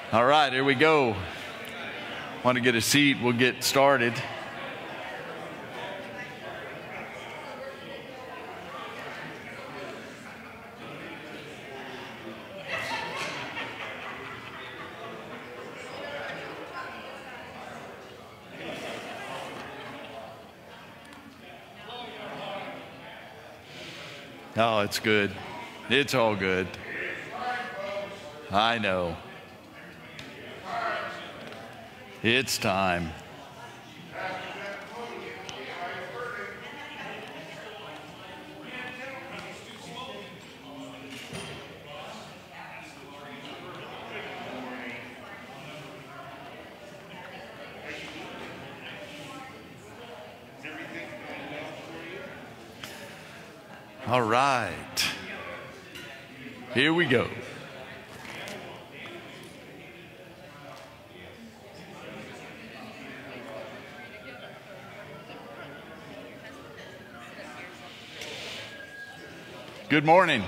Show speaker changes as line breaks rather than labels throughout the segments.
All right, here we go. Want to get a seat? We'll get started. Oh, it's good. It's all good. I know. It's time. All right. Here we go. Good morning.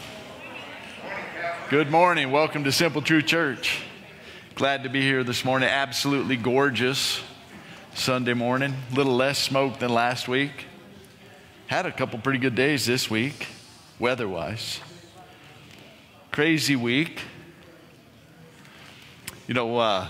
Good morning. Welcome to Simple Truth Church. Glad to be here this morning. Absolutely gorgeous Sunday morning. A little less smoke than last week. Had a couple pretty good days this week, weather-wise. Crazy week. You know,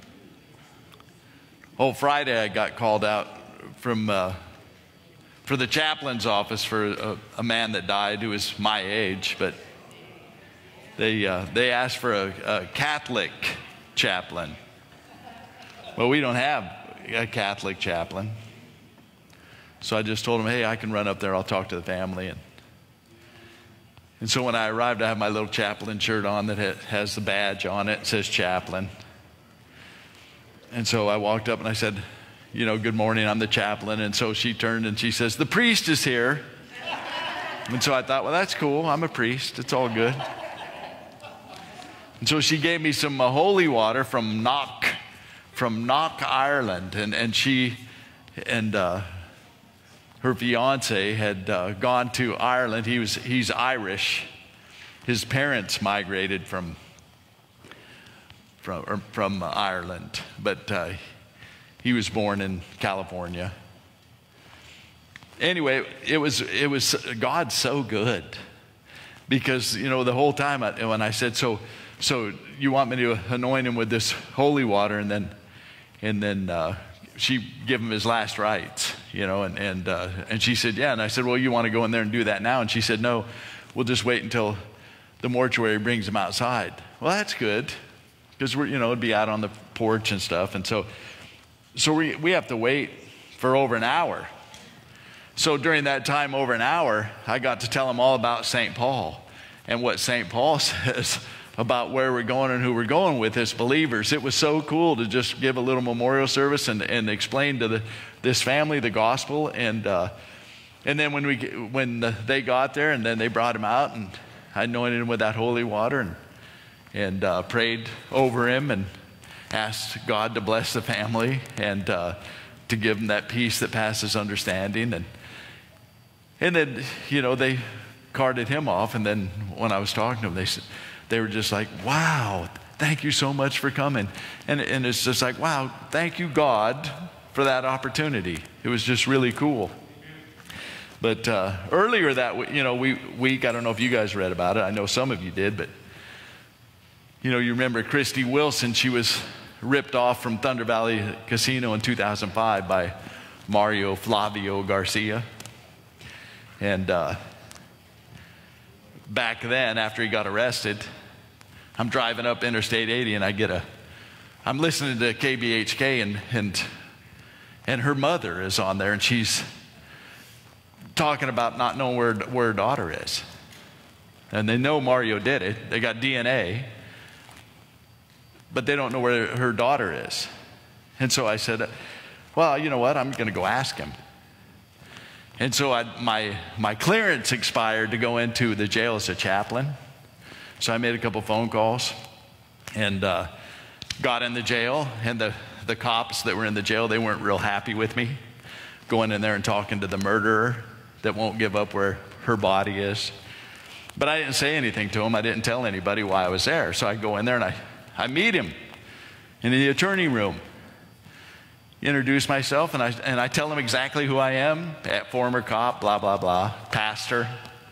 Friday I got called out from for the chaplain's office for a man that died who was my age, but they asked for a Catholic chaplain. Well, we don't have a Catholic chaplain. So I just told him, hey, I can run up there. I'll talk to the family. And so when I arrived, I have my little chaplain shirt on that has the badge on it. It says chaplain. And so I walked up and I said, you know, good morning, I'm the chaplain. And so she turned and she says, the priest is here. And so I thought, well, that's cool. I'm a priest. It's all good. And so she gave me some holy water from Knock, Ireland. And she and her fiance had gone to Ireland. He's Irish. His parents migrated from Ireland, but he was born in California. Anyway, it was God's so good, because you know the whole time when I said, so you want me to anoint him with this holy water, and then she gave him his last rites, you know, and she said, yeah. And I said, well, you want to go in there and do that now? And she said, no, we'll just wait until the mortuary brings him outside. Well, that's good, because it'd be out on the porch and stuff. And so we have to wait for over an hour. So during that time, over an hour, I got to tell him all about St. Paul and what St. Paul says about where we're going and who we're going with as believers. It was so cool to just give a little memorial service and explain to this family the gospel. And then when they got there, and then they brought him out, and I anointed him with that holy water and prayed over him and asked God to bless the family and to give them that peace that passes understanding. And then, they carted him off. And then when I was talking to them, they were just like, wow, thank you so much for coming. And it's just like, wow, thank you, God, for that opportunity. It was just really cool. But earlier that week, I don't know if you guys read about it. I know some of you did, but you remember Christy Wilson. She was ripped off from Thunder Valley Casino in 2005 by Mario Flavio Garcia. And back then, after he got arrested, I'm driving up Interstate 80, and I'm listening to KBHK, and her mother is on there, and she's talking about not knowing where her daughter is. And they know Mario did it. They got DNA, but they don't know where her daughter is. And so I said, well, you know what? I'm going to go ask him. And so my clearance expired to go into the jail as a chaplain. So I made a couple phone calls and got in the jail. And the cops that were in the jail, they weren't real happy with me going in there and talking to the murderer that won't give up where her body is. But I didn't say anything to him. I didn't tell anybody why I was there. So I go in there and I meet him. And in the attorney room, introduce myself, and I tell them exactly who I am, former cop, blah, blah, blah, pastor.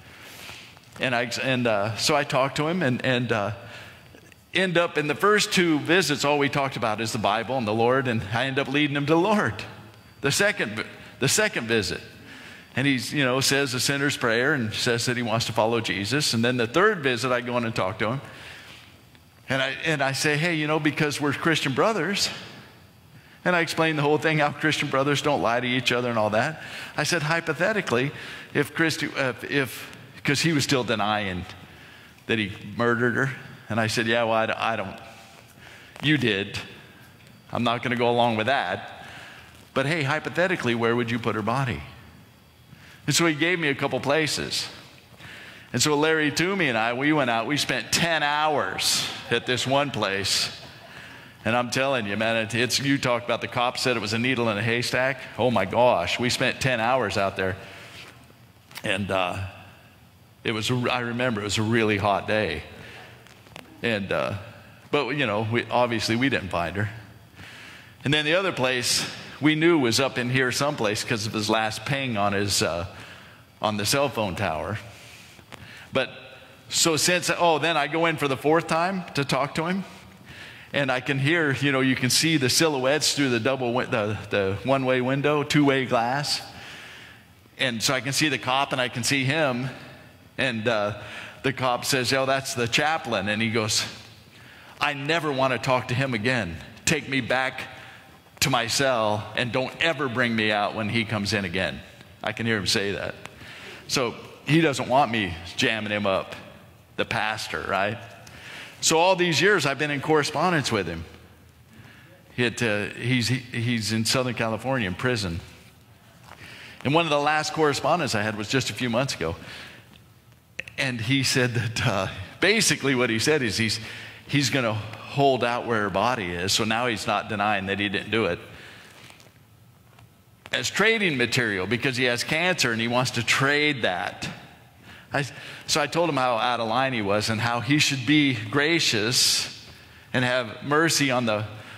So I talk to him and end up in the first 2 visits, all we talked about is the Bible and the Lord, and I end up leading him to the Lord. The second visit. And he, says the sinner's prayer and says that he wants to follow Jesus. And then the 3rd visit, I go in and talk to him. And I say, hey, because we're Christian brothers. And I explain the whole thing, how Christian brothers don't lie to each other and all that. I said, hypothetically, because he was still denying that he murdered her. And I said, yeah, well, I don't. You did. I'm not going to go along with that. But hey, hypothetically, where would you put her body? And so he gave me a couple places. And so Larry Toomey and I, we went out. We spent 10 hours at this one place. And I'm telling you, man, you talked about the cop said it was a needle in a haystack. Oh, my gosh. We spent 10 hours out there. And I remember it was a really hot day. And, but, obviously we didn't find her. And then the other place we knew was up in here someplace because of his last ping on on the cell phone tower. But so then I go in for the 4th time to talk to him. And I can hear, you can see the silhouettes through the one-way window, 2-way glass. And so I can see the cop and I can see him. And the cop says, oh, that's the chaplain. And he goes, I never want to talk to him again. Take me back to my cell and don't ever bring me out when he comes in again. I can hear him say that. So he doesn't want me jamming him up, the pastor, right? So all these years I've been in correspondence with him. He's in Southern California in prison. And one of the last correspondence I had was just a few months ago. And he said that basically what he said is he's going to hold out where her body is. So now he's not denying that he didn't do it. As trading material because he has cancer and he wants to trade that. So I told him how out of line he was and how he should be gracious and have mercy on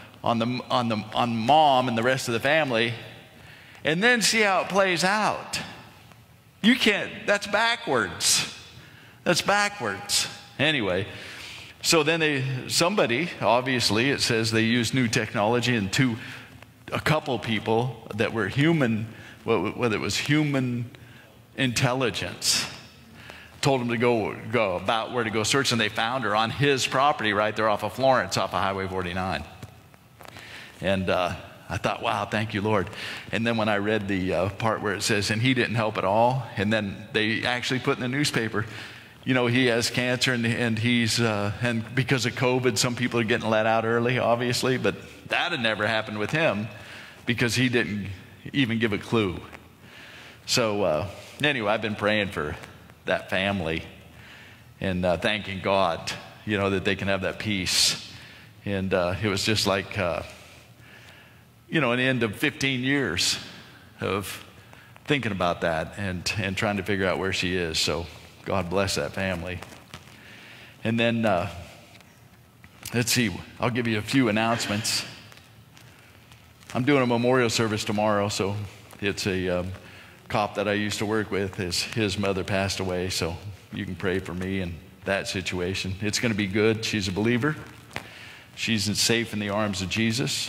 mom and the rest of the family, and then see how it plays out. You can't. That's backwards. That's backwards. Anyway, so then somebody, obviously, it says they used new technology, and a couple people that were human, whether it was human intelligence, told them to go about where to go search, and they found her on his property right there off of Florence, off of Highway 49. And I thought, wow, thank you, Lord. And then when I read the part where it says, and he didn't help at all, and then they actually put in the newspaper, he has cancer, and he's, and because of COVID, some people are getting let out early, obviously, but that had never happened with him because he didn't even give a clue. So anyway, I've been praying for that family and thanking God, that they can have that peace. And it was just like, an end of 15 years of thinking about that and trying to figure out where she is. So God bless that family. And then, let's see, I'll give you a few announcements. I'm doing a memorial service tomorrow, so it's a cop that I used to work with. His mother passed away, so you can pray for me in that situation. It's going to be good. She's a believer. She's safe in the arms of Jesus.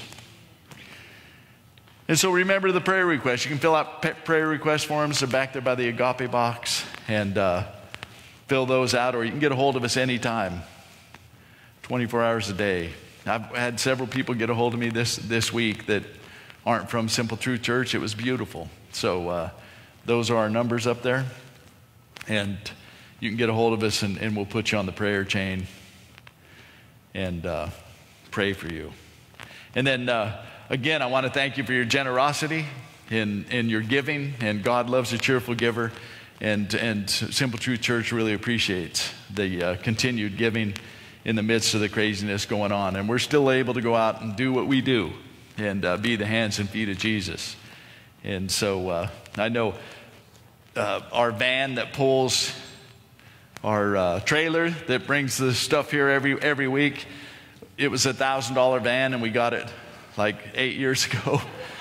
And so remember the prayer requests. You can fill out prayer request forms. They're back there by the agape box, and fill those out, or you can get a hold of us anytime, 24 hours a day. I've had several people get a hold of me this week that aren't from Simple Truth Church. It was beautiful. So those are our numbers up there, and you can get a hold of us, and we'll put you on the prayer chain and pray for you. And then again, I want to thank you for your generosity in your giving, and God loves a cheerful giver. And Simple Truth Church really appreciates the continued giving in the midst of the craziness going on. And we're still able to go out and do what we do and be the hands and feet of Jesus. And so I know our van that pulls our trailer that brings the stuff here every week, it was a $1,000 van, and we got it like 8 years ago.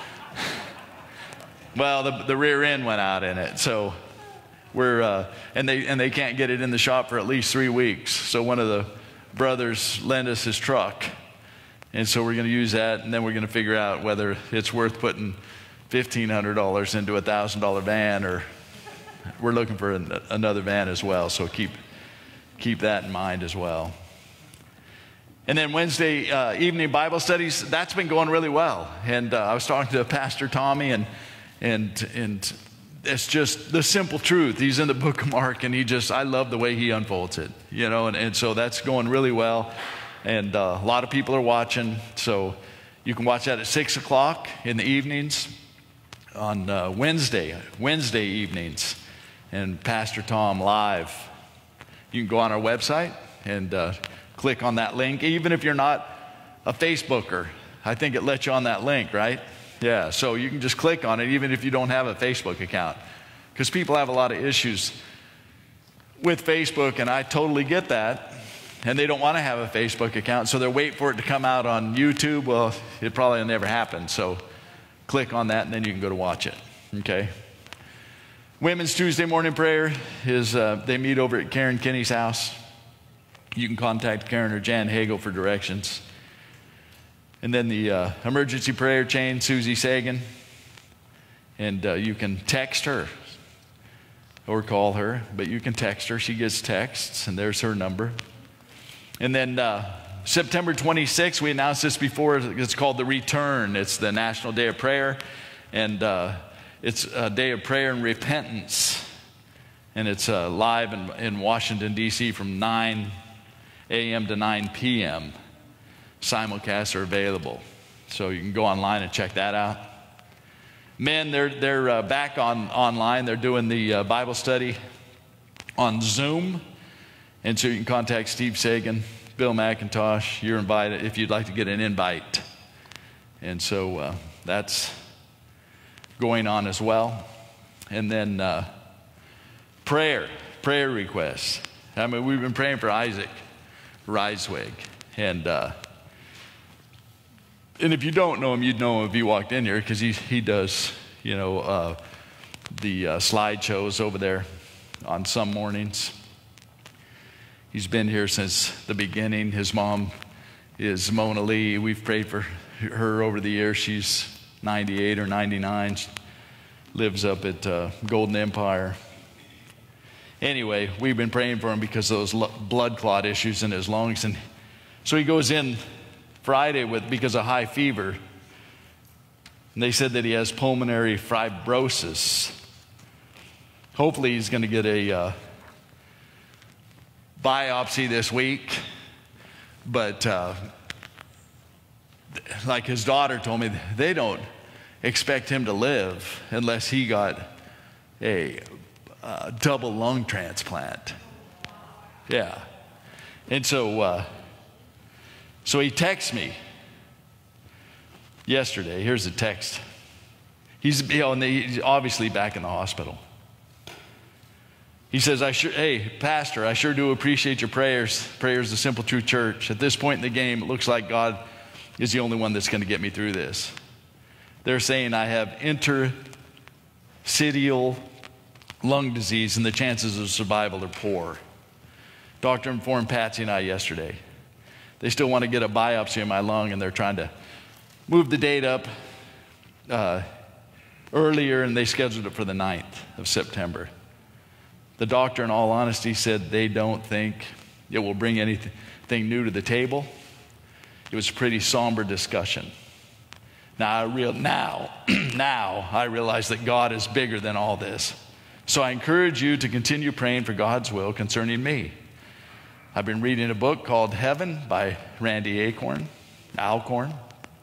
Well, the rear end went out in it, so and they can't get it in the shop for at least 3 weeks. So one of the brothers lent us his truck, and so we're going to use that, and then we're going to figure out whether it's worth putting $1,500 into a $1,000 van, or we're looking for another van as well. So keep that in mind as well. And then Wednesday evening Bible studies, that's been going really well. And I was talking to Pastor Tommy, and it's just the simple truth. He's in the book of Mark, and I love the way he unfolds it, and so that's going really well. And a lot of people are watching, so you can watch that at 6 o'clock in the evenings on Wednesday evenings, and Pastor Tom live. You can go on our website and click on that link, even if you're not a Facebooker. I think it lets you on that link, right? Yeah, so you can just click on it even if you don't have a Facebook account, because people have a lot of issues with Facebook, and I totally get that, and they don't want to have a Facebook account, so they're waiting for it to come out on YouTube. Well, it probably will never happen, so click on that, and then you can go to watch it, okay? Women's Tuesday morning prayer is, they meet over at Karen Kinney's house. You can contact Karen or Jan Hagel for directions. And then the emergency prayer chain, Susie Sagan. And you can text her or call her, but you can text her. She gets texts, and there's her number. And then September 26th, we announced this before, it's called The Return. It's the National Day of Prayer, and it's a day of prayer and repentance. And it's live in Washington, D.C. from 9 a.m. to 9 p.m. Simulcasts are available, so you can go online and check that out. Men, they're back online. They're doing the Bible study on Zoom, and so you can contact Steve Sagan, Bill McIntosh. You're invited if you'd like to get an invite. And so that's going on as well. And then prayer requests. I mean, we've been praying for Isaac Reiswig, and if you don't know him, you'd know him if you walked in here, because he does, the slideshows over there on some mornings. He's been here since the beginning. His mom is Mona Lee. We've prayed for her over the years. She's 98 or 99. She lives up at Golden Empire. Anyway, we've been praying for him because of those blood clot issues in his lungs. And so he goes in Friday because of high fever. And they said that he has pulmonary fibrosis. Hopefully he's going to get a biopsy this week. But like his daughter told me, they don't expect him to live unless he got a double lung transplant. Yeah. And so he texts me yesterday. Here's the text. He's obviously back in the hospital. He says, hey, Pastor, I sure do appreciate your prayers. Prayers of the Simple Truth Church. At this point in the game, it looks like God is the only one that's going to get me through this. They're saying I have interstitial lung disease, and the chances of survival are poor. Doctor informed Patsy and I yesterday. They still want to get a biopsy of my lung, and they're trying to move the date up earlier, and they scheduled it for the 9th of September. The doctor, in all honesty, said they don't think it will bring anything new to the table. It was a pretty somber discussion. Now I realize that God is bigger than all this. So I encourage you to continue praying for God's will concerning me. I've been reading a book called Heaven by Randy Alcorn.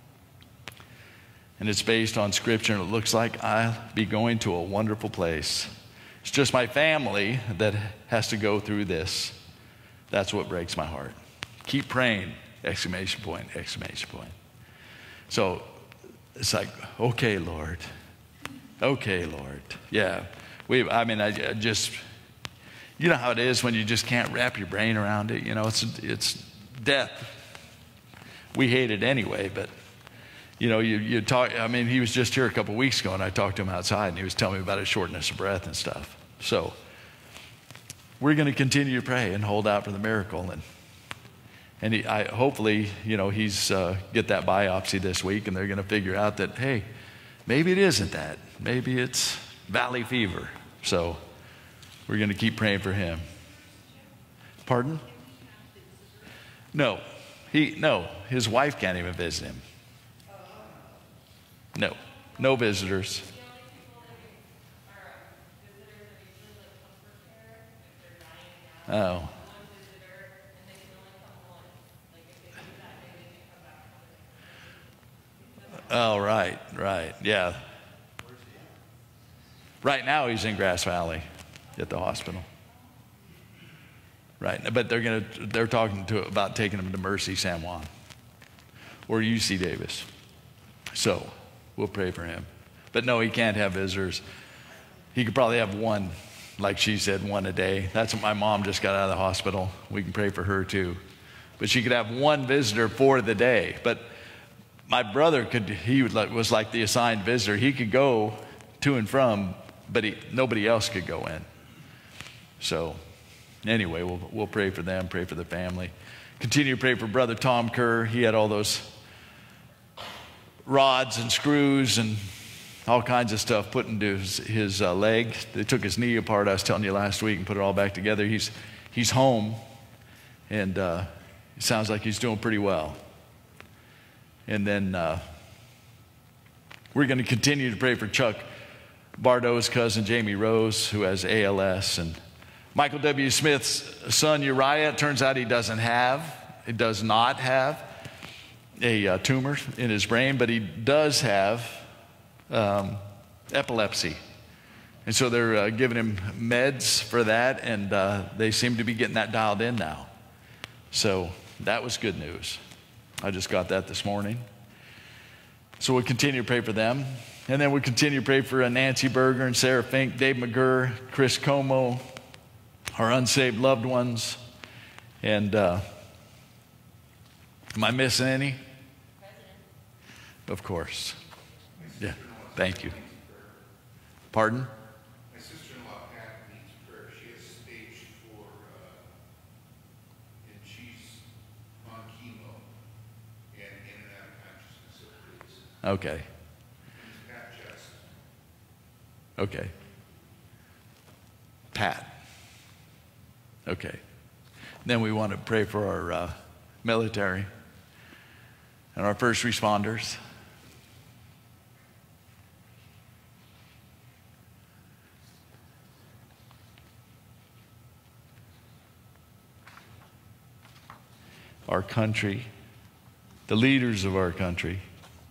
And it's based on Scripture, and it looks like I'll be going to a wonderful place. It's just my family that has to go through this. That's what breaks my heart. Keep praying, exclamation point, exclamation point. So it's like, okay, Lord. Okay, Lord. Yeah. I just, you know how it is when you just can't wrap your brain around it. It's death. we hate it anyway, but you talk, I mean, he was just here a couple weeks ago, and I talked to him outside, and he was telling me about his shortness of breath and stuff. So we're going to continue to pray and hold out for the miracle. And hopefully, he's get that biopsy this week, and they're going to figure out that, hey, maybe it isn't that. Maybe it's valley fever. So we're going to keep praying for him. Pardon? No. His wife can't even visit him. No visitors. Oh. Oh, right, yeah. Right now he's in Grass Valley at the hospital. Right, but they're talking about taking him to Mercy San Juan or UC Davis. So we'll pray for him. But no, he can't have visitors. He could probably have one, like she said, one a day. That's what my mom just got out of the hospital. We can pray for her too. But she could have one visitor for the day. But my brother was like the assigned visitor. He could go to and from, but nobody else could go in. So anyway, we'll pray for them, pray for the family. Continue to pray for Brother Tom Kerr. He had all those rods and screws and all kinds of stuff put into his leg. They took his knee apart, I was telling you last week, and put it all back together. He's home, and it sounds like he's doing pretty well. And then we're going to continue to pray for Chuck Bardot's cousin, Jamie Rose, who has ALS, and Michael W. Smith's son, Uriah. It turns out he does not have a tumor in his brain, but he does have epilepsy. And so they're giving him meds for that, and they seem to be getting that dialed in now. So that was good news. I just got that this morning. So we'll continue to pray for them. And then we'll continue to pray for Nancy Berger and Sarah Fink, Dave McGurr, Chris Como, our unsaved loved ones. And am I missing any? Of course. Yeah, thank you. Pardon?
My sister-in-law, Pat, needs prayer. She has stage 4, and she's on chemo and in and out of consciousness, so please.
Okay.
Pat Chest.
Okay. Pat. Okay. Then we want to pray for our military and our first responders. Our country, the leaders of our country.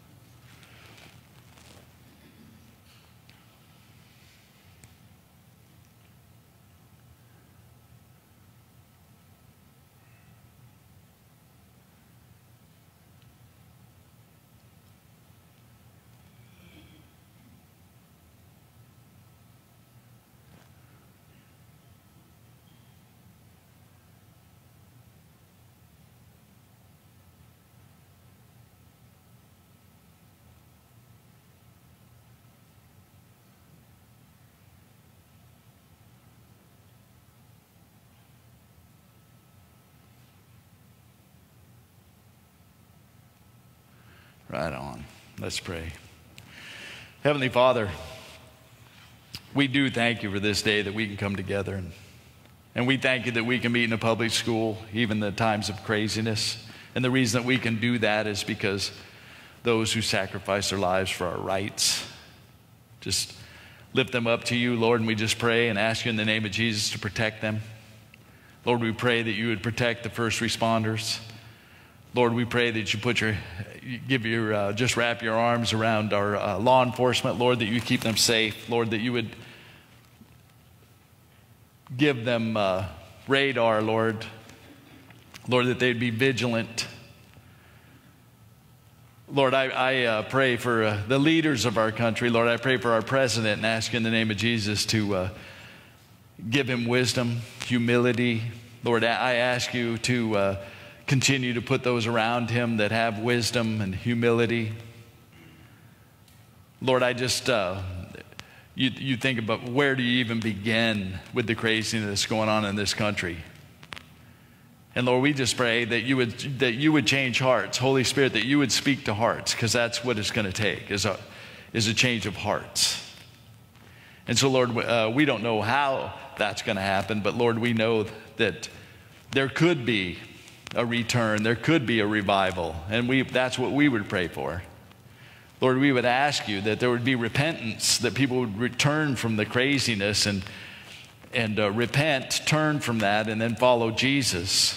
Right on. Let's pray. Heavenly Father, we do thank you for this day that we can come together. And we thank you that we can meet in a public school, even in times of craziness. And the reason that we can do that is because those who sacrifice their lives for our rights, just lift them up to you, Lord, and we just pray and ask you in the name of Jesus to protect them. Lord, we pray that you would protect the first responders. Lord, we pray that you just wrap your arms around our law enforcement, Lord, that you keep them safe. Lord, that you would give them radar, Lord. Lord, that they'd be vigilant. Lord, I pray for the leaders of our country. Lord, I pray for our president and ask you in the name of Jesus to give him wisdom, humility. Lord, I ask you to continue to put those around him that have wisdom and humility. Lord, I just, you think about where do you even begin with the craziness that's going on in this country. And Lord, we just pray that you would change hearts. Holy Spirit, that you would speak to hearts, because that's what it's going to take, is a change of hearts. And so, Lord, we don't know how that's going to happen, but Lord, we know that there could be a return, there could be a revival, and that's what we would pray for. Lord, we would ask you that there would be repentance, that people would return from the craziness and repent, turn from that, and then follow Jesus.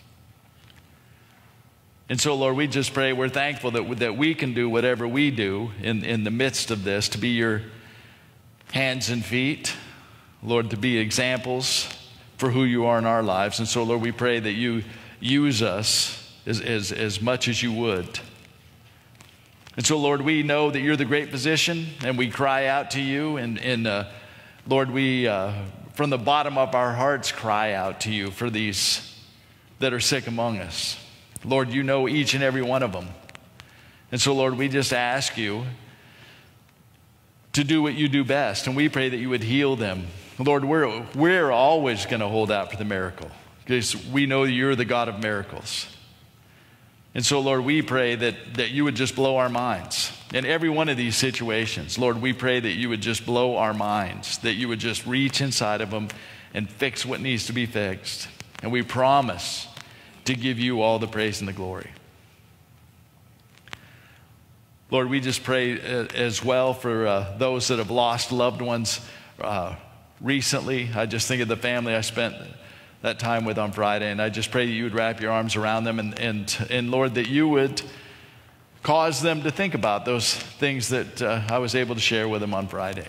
And so, Lord, we just pray, we're thankful that we can do whatever we do in the midst of this, to be your hands and feet, Lord, to be examples for who you are in our lives. And so, Lord, we pray that you use us as much as you would. And so, Lord, we know that you're the great physician, and we cry out to you. And Lord, we, from the bottom of our hearts, cry out to you for these that are sick among us. Lord, you know each and every one of them. And so, Lord, we just ask you to do what you do best, and we pray that you would heal them. Lord, we're always going to hold out for the miracle, because we know you're the God of miracles. And so, Lord, we pray that you would just blow our minds in every one of these situations. Lord, we pray that you would just blow our minds, that you would just reach inside of them and fix what needs to be fixed. And we promise to give you all the praise and the glory. Lord, we just pray as well for those that have lost loved ones recently. I just think of the family I spent that time with on Friday, and I just pray that you would wrap your arms around them, and Lord, that you would cause them to think about those things that I was able to share with them on Friday.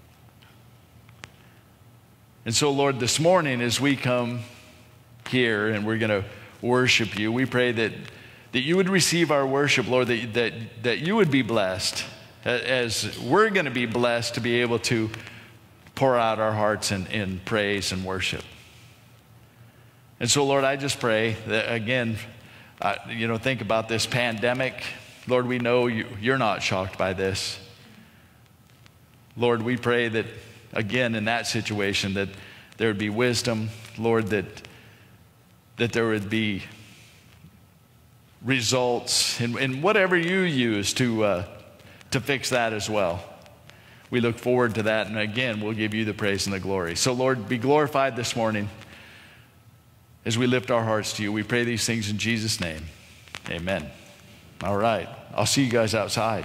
And so, Lord, this morning as we come here and we're going to worship you, we pray that you would receive our worship, Lord, that you would be blessed, as we're going to be blessed to be able to pour out our hearts in praise and worship. And so, Lord, I just pray that, again, think about this pandemic. Lord, we know you're not shocked by this. Lord, we pray that, again, in that situation, that there would be wisdom, Lord, that there would be results in whatever you use to fix that as well. We look forward to that, and again, we'll give you the praise and the glory. So, Lord, be glorified this morning as we lift our hearts to you. We pray these things in Jesus' name. Amen. All right. I'll see you guys outside.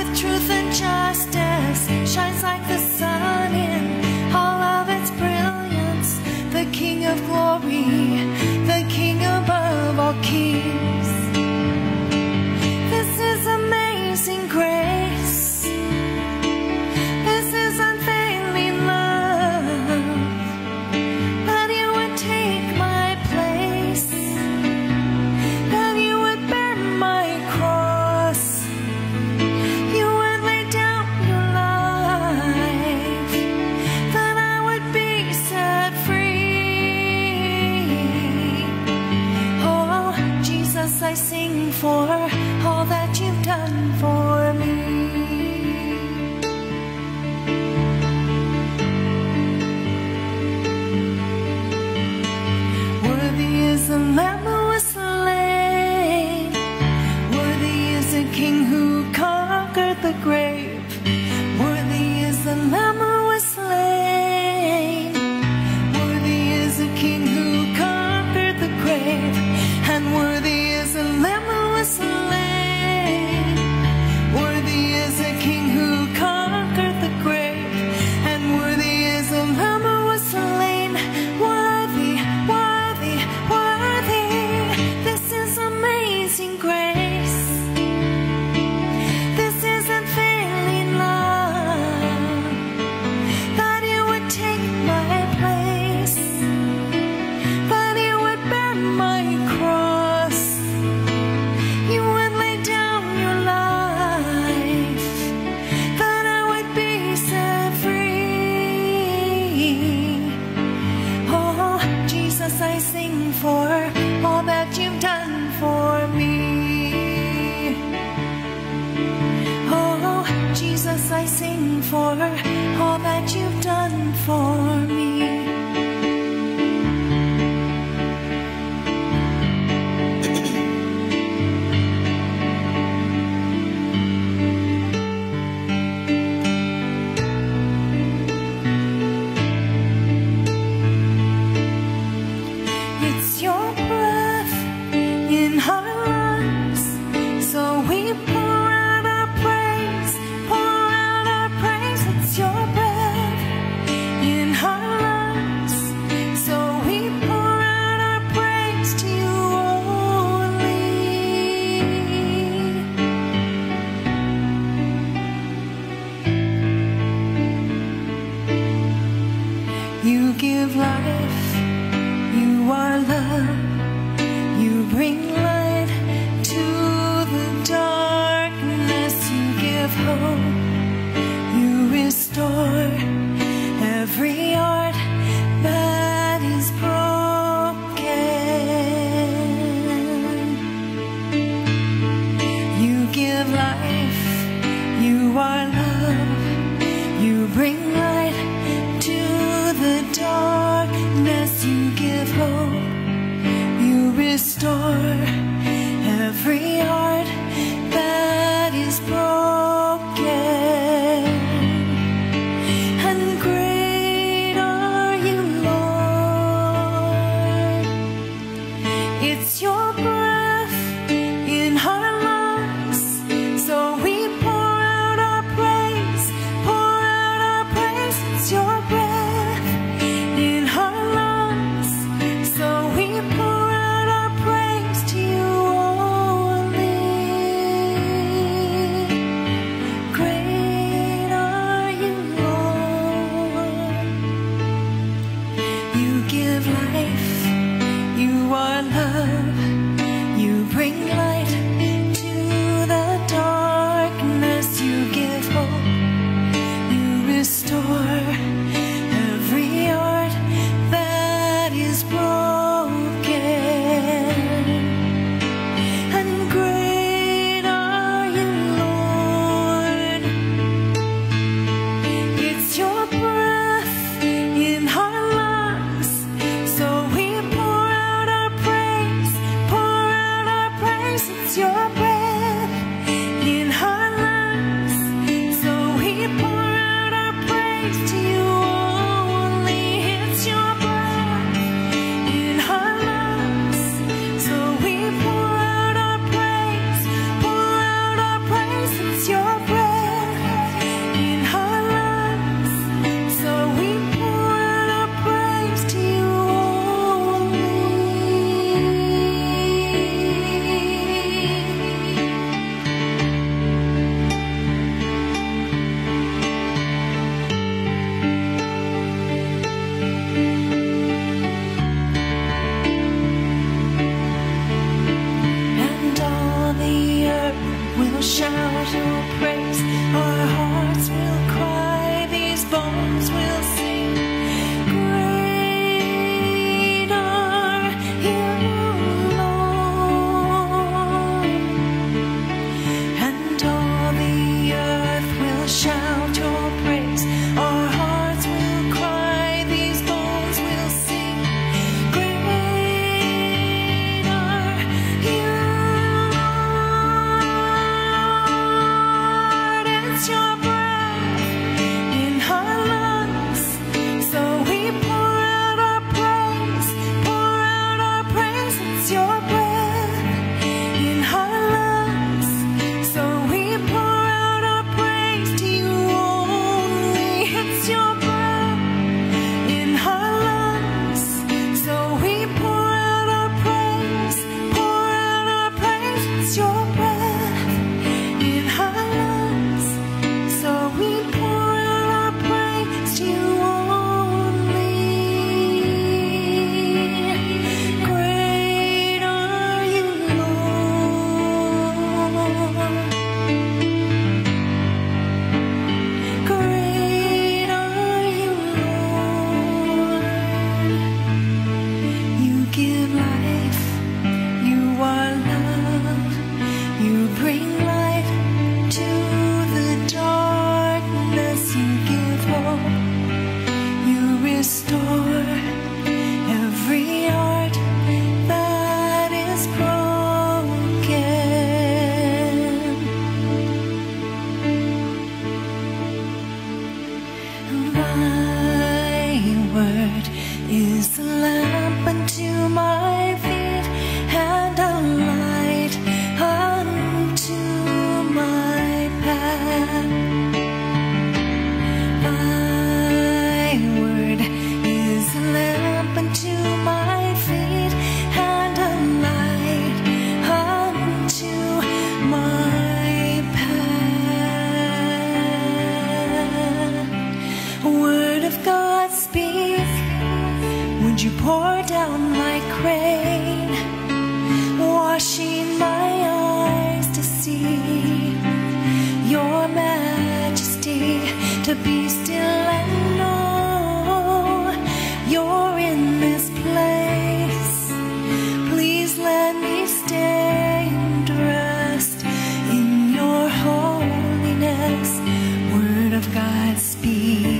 truth and justice shines like the sun in all of its brilliance. The King of glory, the King above all kings. This is amazing grace. This is unfailing love. That you would take my place, that you would bear my cross, you would lay down your life, that I would be set free. Oh, Jesus, I sing for all that you've done for me. Worthy is the Lamb who was slain. Worthy is the King who conquered the grave. Worthy is the Lamb who was slain. Worthy is the King who conquered the grave. And worthy is the Lamb who was slain. Worthy is the King who conquered the grave. And worthy is the Lamb who was slain. Worthy, worthy, worthy. This is amazing grace. This is unfailing love. That you would take my place, that you would bear my cross, you would lay down your life, that I would be set free. Oh, Jesus, I sing for all that you've done for me. Oh, Jesus, I sing for all that you've done for me. It's your breath in our lungs, so we pour out our praise, pour out our praise. It's your breath in our lungs, so we pour out our praise to you only. You give life, you are love, you bring light to the darkness, you give hope, you restore every heart that is broken. You give life, you are love, you bring light to the darkness, you give hope, you restore every heart that is broken. And great are you, Lord. It's your breath in our lungs, so we pour out our praise, pour out our praise. It's your breath in our lungs, so we pour out our praise to you only. it's your breath in our lungs. So we pour out our praise, it's your breath in our lungs. So we pour out our praise to you only. It's your breath in our lungs. So we pour out our praise, it's your breath in our lungs. So we pour out our praise to you only. Great are you, Lord. Great are you, Lord. You give life, you are love, you bring light to the darkness, you give hope, you restore every heart that is broken. Thy word is a lamp unto my feet and a light unto my path. Thy word is a lamp unto my feet and a light unto my path. Word of God, speak. Would you pour down like rain, washing my eyes to see your majesty, to be still and know you're in this place. Please let me stay and rest in your holiness. Word of God, speak.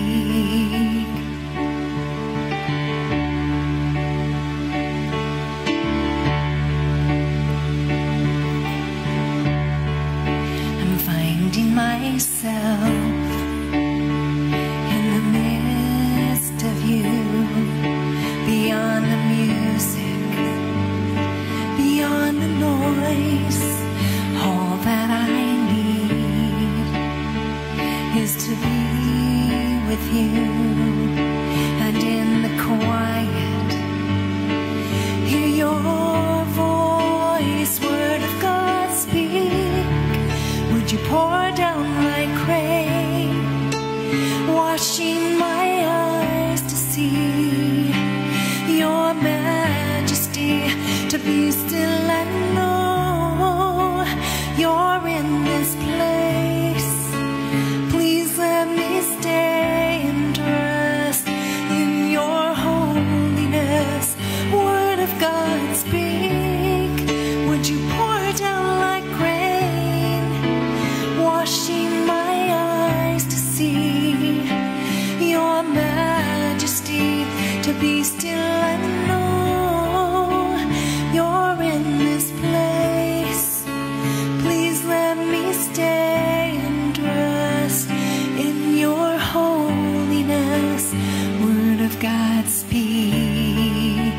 Myself in the midst of you, beyond the music, beyond the noise. All that I need is to be with you, and in the quiet hear your voice. Word of God, speak. Would you pour down like rain, washing my eyes to see your majesty, to be still and know you're in this place. Please let me stay and rest in your holiness. Word of God, speak. Would you pour down like rain, washing my eyes to see your majesty, to be still and know you're in this place. Please let me stay and rest in your holiness. Word of God, speak.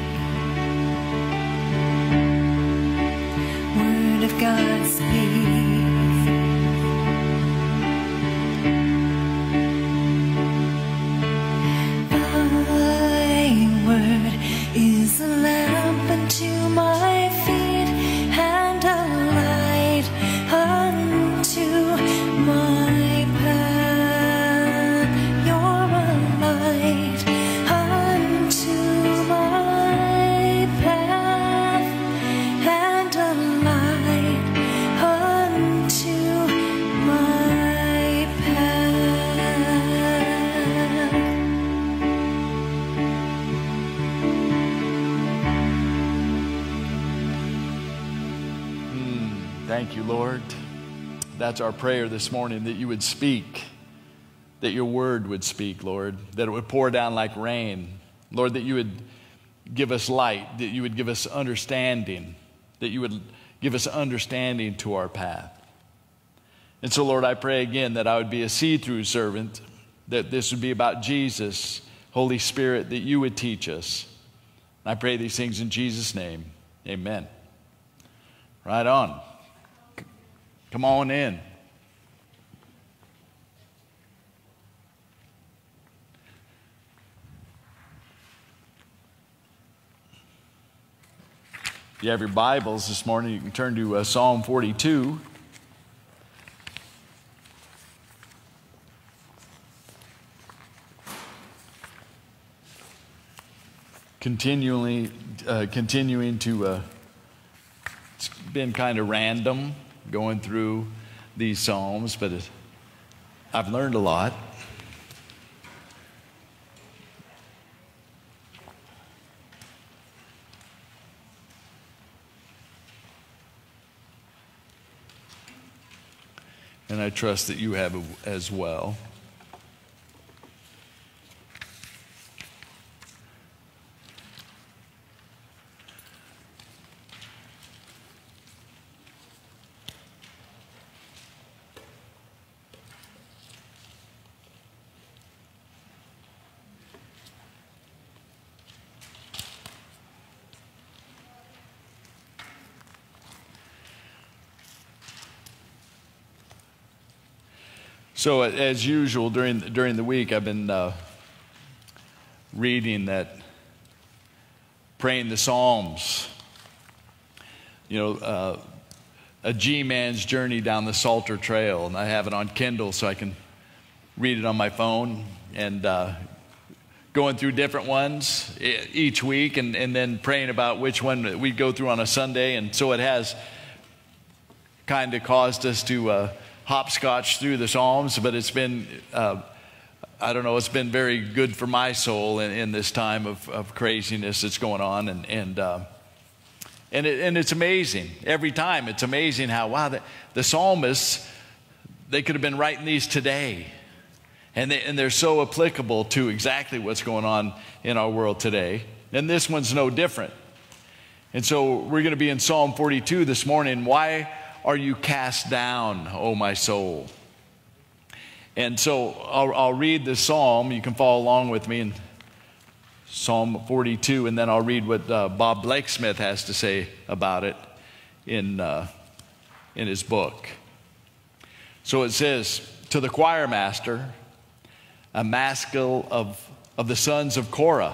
Word of God, speak. Is a lamp unto my feet and a light unto my path. You're a light unto my path and a light unto my path.
Thank you, Lord. That's our prayer this morning, that you would speak, that your word would speak, Lord, that it would pour down like rain. Lord, that you would give us light, that you would give us understanding, that you would give us understanding to our path. And so, Lord, I pray again that I would be a see-through servant, that this would be about Jesus, Holy Spirit, that you would teach us. I pray these things in Jesus' name. Amen. Right on. Come on in. If you have your Bibles this morning, you can turn to Psalm 42. Continuing to, it's been kind of random going through these Psalms, but I've learned a lot. And I trust that you have as well. So as usual, during the week, I've been reading that, praying the Psalms. A G-Man's Journey Down the Psalter Trail. And I have it on Kindle so I can read it on my phone. And going through different ones each week and then praying about which one we go through on a Sunday. And so it has kind of caused us to hopscotch through the Psalms, but it's been, it's been very good for my soul in this time of craziness that's going on. And it's amazing. Every time it's amazing how, wow, the psalmists, they could have been writing these today. And they're so applicable to exactly what's going on in our world today. And this one's no different. And so we're going to be in Psalm 42 this morning. Why are you cast down, O my soul? And so I'll read the psalm. You can follow along with me in Psalm 42, and then I'll read what Bob Blakesmith has to say about it in his book. So it says, to the choir master, a maskil of the sons of Korah.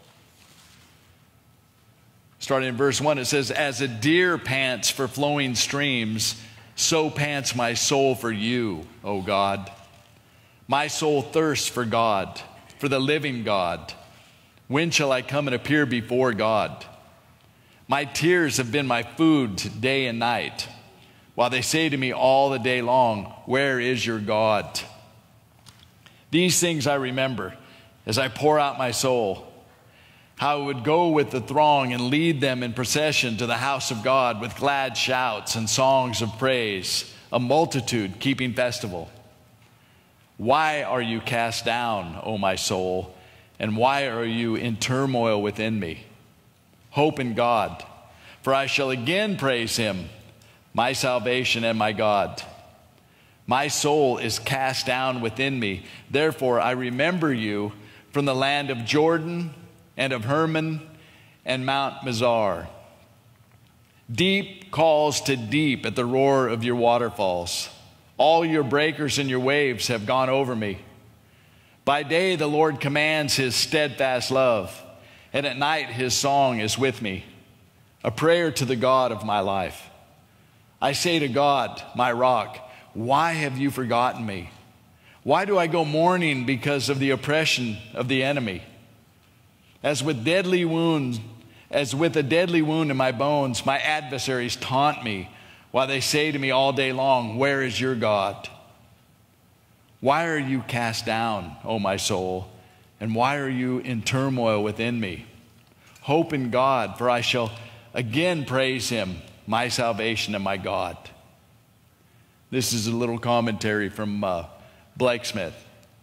Starting in verse 1, it says, as a deer pants for flowing streams, so pants my soul for you, O God. My soul thirsts for God, for the living God. When shall I come and appear before God? My tears have been my food day and night, while they say to me all the day long, where is your God? These things I remember as I pour out my soul, how I would go with the throng and lead them in procession to the house of God with glad shouts and songs of praise, a multitude keeping festival. Why are you cast down, O my soul, and why are you in turmoil within me? Hope in God, for I shall again praise him, my salvation and my God. My soul is cast down within me, therefore I remember you from the land of Jordan and of Hermon and Mount Mizar. Deep calls to deep at the roar of your waterfalls. All your breakers and your waves have gone over me. By day the Lord commands his steadfast love, and at night his song is with me, a prayer to the God of my life. I say to God, my rock, why have you forgotten me? Why do I go mourning because of the oppression of the enemy? As with a deadly wound in my bones, my adversaries taunt me, while they say to me all day long, where is your God? Why are you cast down, O my soul? And why are you in turmoil within me? Hope in God, for I shall again praise him, my salvation and my God. This is a little commentary from Blakesmith.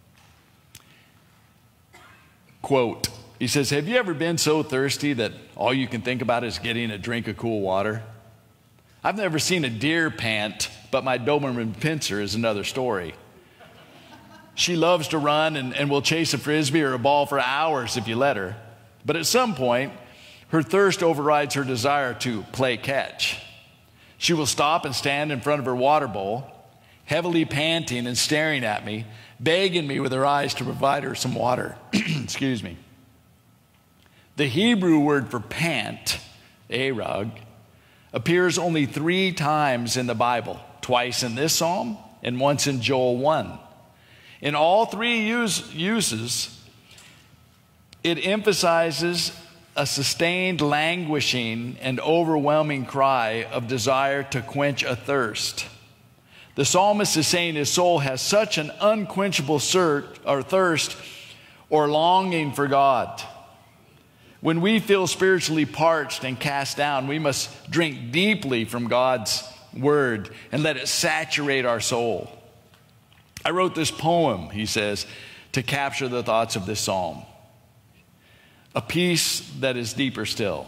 Quote, he says, have you ever been so thirsty that all you can think about is getting a drink of cool water? I've never seen a deer pant but my Doberman Pinscher is another story. She loves to run and will chase a Frisbee or a ball for hours if you let her. But at some point, her thirst overrides her desire to play catch. She will stop and stand in front of her water bowl, heavily panting and staring at me, begging me with her eyes to provide her some water. Excuse me. The Hebrew word for pant, arag, appears only 3 times in the Bible, twice in this psalm and once in Joel 1. In all 3 uses, it emphasizes a sustained languishing and overwhelming cry of desire to quench a thirst. The psalmist is saying his soul has such an unquenchable thirst or longing for God. When we feel spiritually parched and cast down, we must drink deeply from God's word and let it saturate our soul. I wrote this poem, he says, to capture the thoughts of this psalm. A peace that is deeper still.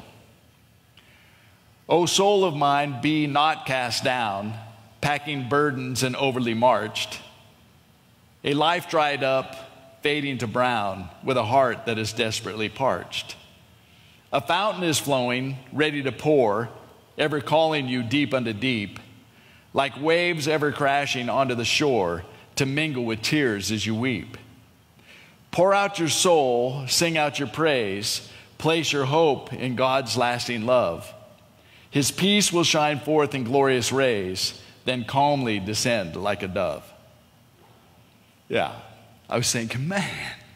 O soul of mine, be not cast down, packing burdens and overly marched. A life dried up, fading to brown, with a heart that is desperately parched. A fountain is flowing, ready to pour, ever calling you deep unto deep, like waves ever crashing onto the shore to mingle with tears as you weep. Pour out your soul, sing out your praise, place your hope in God's lasting love. His peace will shine forth in glorious rays, then calmly descend like a dove. Yeah, I was thinking, man,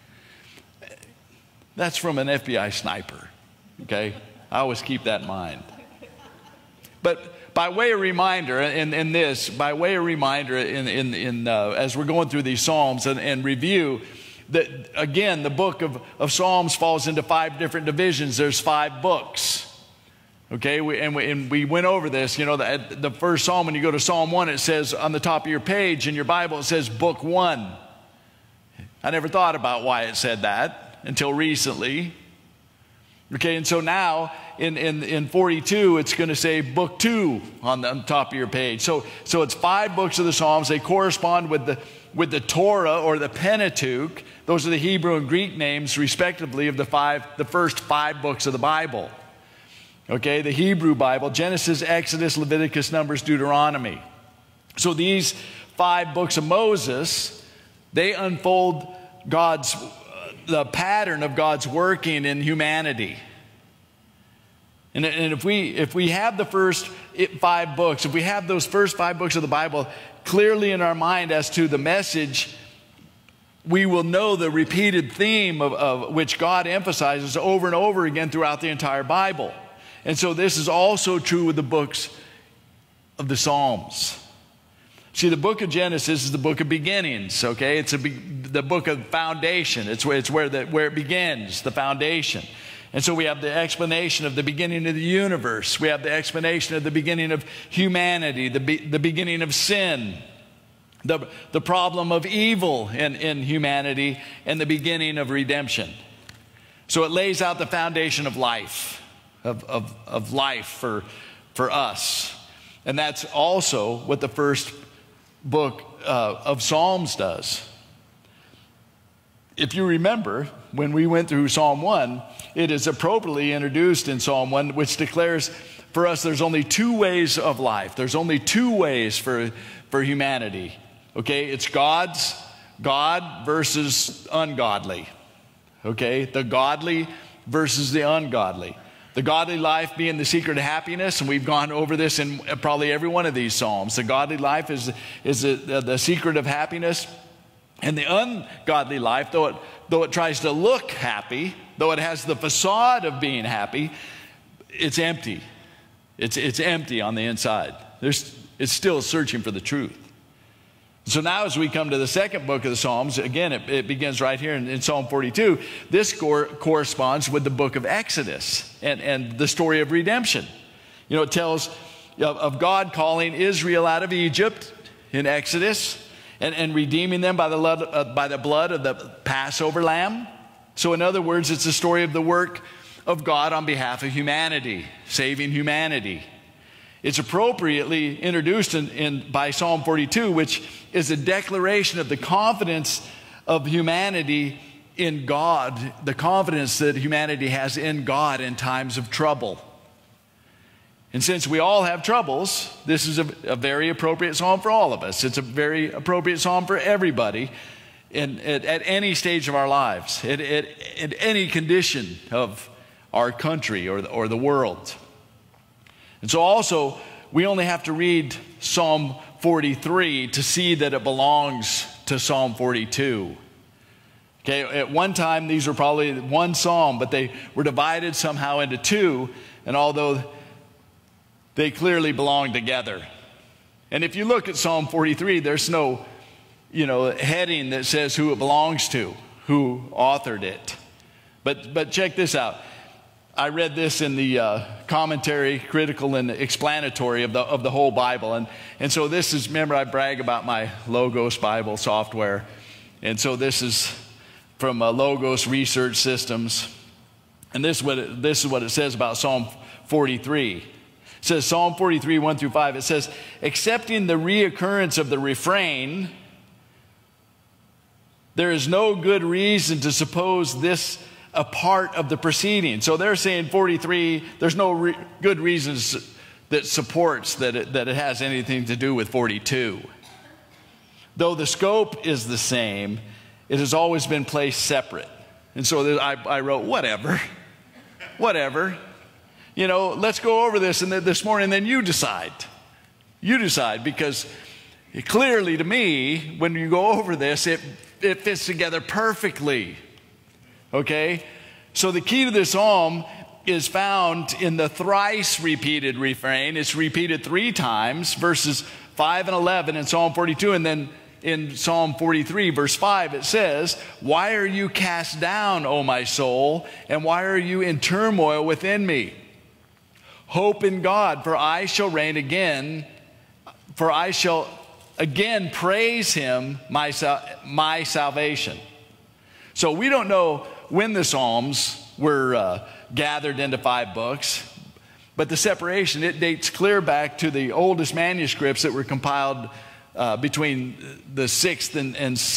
that's from an FBI sniper. Okay, I always keep that in mind. But by way of reminder, as we're going through these Psalms and review, that again, the book of Psalms falls into 5 different divisions. There's 5 books. Okay, we went over this. You know, the first Psalm, when you go to Psalm 1, it says on the top of your page in your Bible, it says Book 1. I never thought about why it said that until recently. Okay, and so now in 42, it's going to say Book 2 on the top of your page. So it's 5 books of the Psalms. They correspond with the Torah or the Pentateuch. Those are the Hebrew and Greek names, respectively, of the first 5 books of the Bible. Okay, the Hebrew Bible: Genesis, Exodus, Leviticus, Numbers, Deuteronomy. So these 5 books of Moses, they unfold the pattern of God's working in humanity. And if we have the first 5 books, if we have those first 5 books of the Bible clearly in our mind as to the message, we will know the repeated theme of which God emphasizes over and over again throughout the entire Bible. And so this is also true with the books of the Psalms. See, the book of Genesis is the book of beginnings, okay? It's the book of foundation. It's where it begins, the foundation. And so we have the explanation of the beginning of the universe. We have the explanation of the beginning of humanity, the beginning of sin, the problem of evil in humanity, and the beginning of redemption. So it lays out the foundation of life, of life for us. And that's also what the first book of Psalms does. If you remember, when we went through Psalm 1, it is appropriately introduced in Psalm 1, which declares for us there's only 2 ways of life. There's only 2 ways for humanity. Okay, it's God versus ungodly. Okay, the godly versus the ungodly. The godly life being the secret of happiness, and we've gone over this in probably every one of these Psalms. The godly life is the secret of happiness. And the ungodly life, though it tries to look happy, though it has the facade of being happy, it's empty. It's empty on the inside. It's still searching for the truth. So now as we come to the second book of the Psalms, again, it begins right here in Psalm 42. This corresponds with the book of Exodus and the story of redemption. You know, it tells of God calling Israel out of Egypt in Exodus and redeeming them by the blood of the Passover lamb. So in other words, it's a story of the work of God on behalf of humanity, saving humanity. It's appropriately introduced by Psalm 42, which is a declaration of the confidence of humanity in God, the confidence that humanity has in God in times of trouble. And since we all have troubles, this is a very appropriate psalm for all of us. It's a very appropriate psalm for everybody at any stage of our lives, at any condition of our country or the world. And so also, we only have to read Psalm 43 to see that it belongs to Psalm 42. Okay, at one time, these were probably one psalm, but they were divided somehow into two, and although they clearly belong together. And if you look at Psalm 43, there's no, heading that says who it belongs to, who authored it. But check this out. I read this in the commentary, critical and explanatory of the whole Bible. And so this is, remember I brag about my Logos Bible software. And so this is from Logos Research Systems. And this is what it says about Psalm 43. It says, Psalm 43, 1 through 5, it says, accepting the reoccurrence of the refrain, there is no good reason to suppose this a part of the proceeding. So they're saying 43, there's no good reasons that supports that it has anything to do with 42. Though the scope is the same, it has always been placed separate. And so I wrote, whatever. Let's go over this this morning, and then you decide. You decide, because clearly to me, when you go over this, it fits together perfectly. Okay? So the key to this psalm is found in the thrice repeated refrain. It's repeated 3 times, verses 5 and 11 in Psalm 42, and then in Psalm 43, verse 5, it says, why are you cast down, O my soul, and why are you in turmoil within me? Hope in God, for I shall reign again, for I shall again praise him, my salvation. So we don't know when the Psalms were gathered into 5 books, but the separation, it dates clear back to the oldest manuscripts that were compiled between the 6th and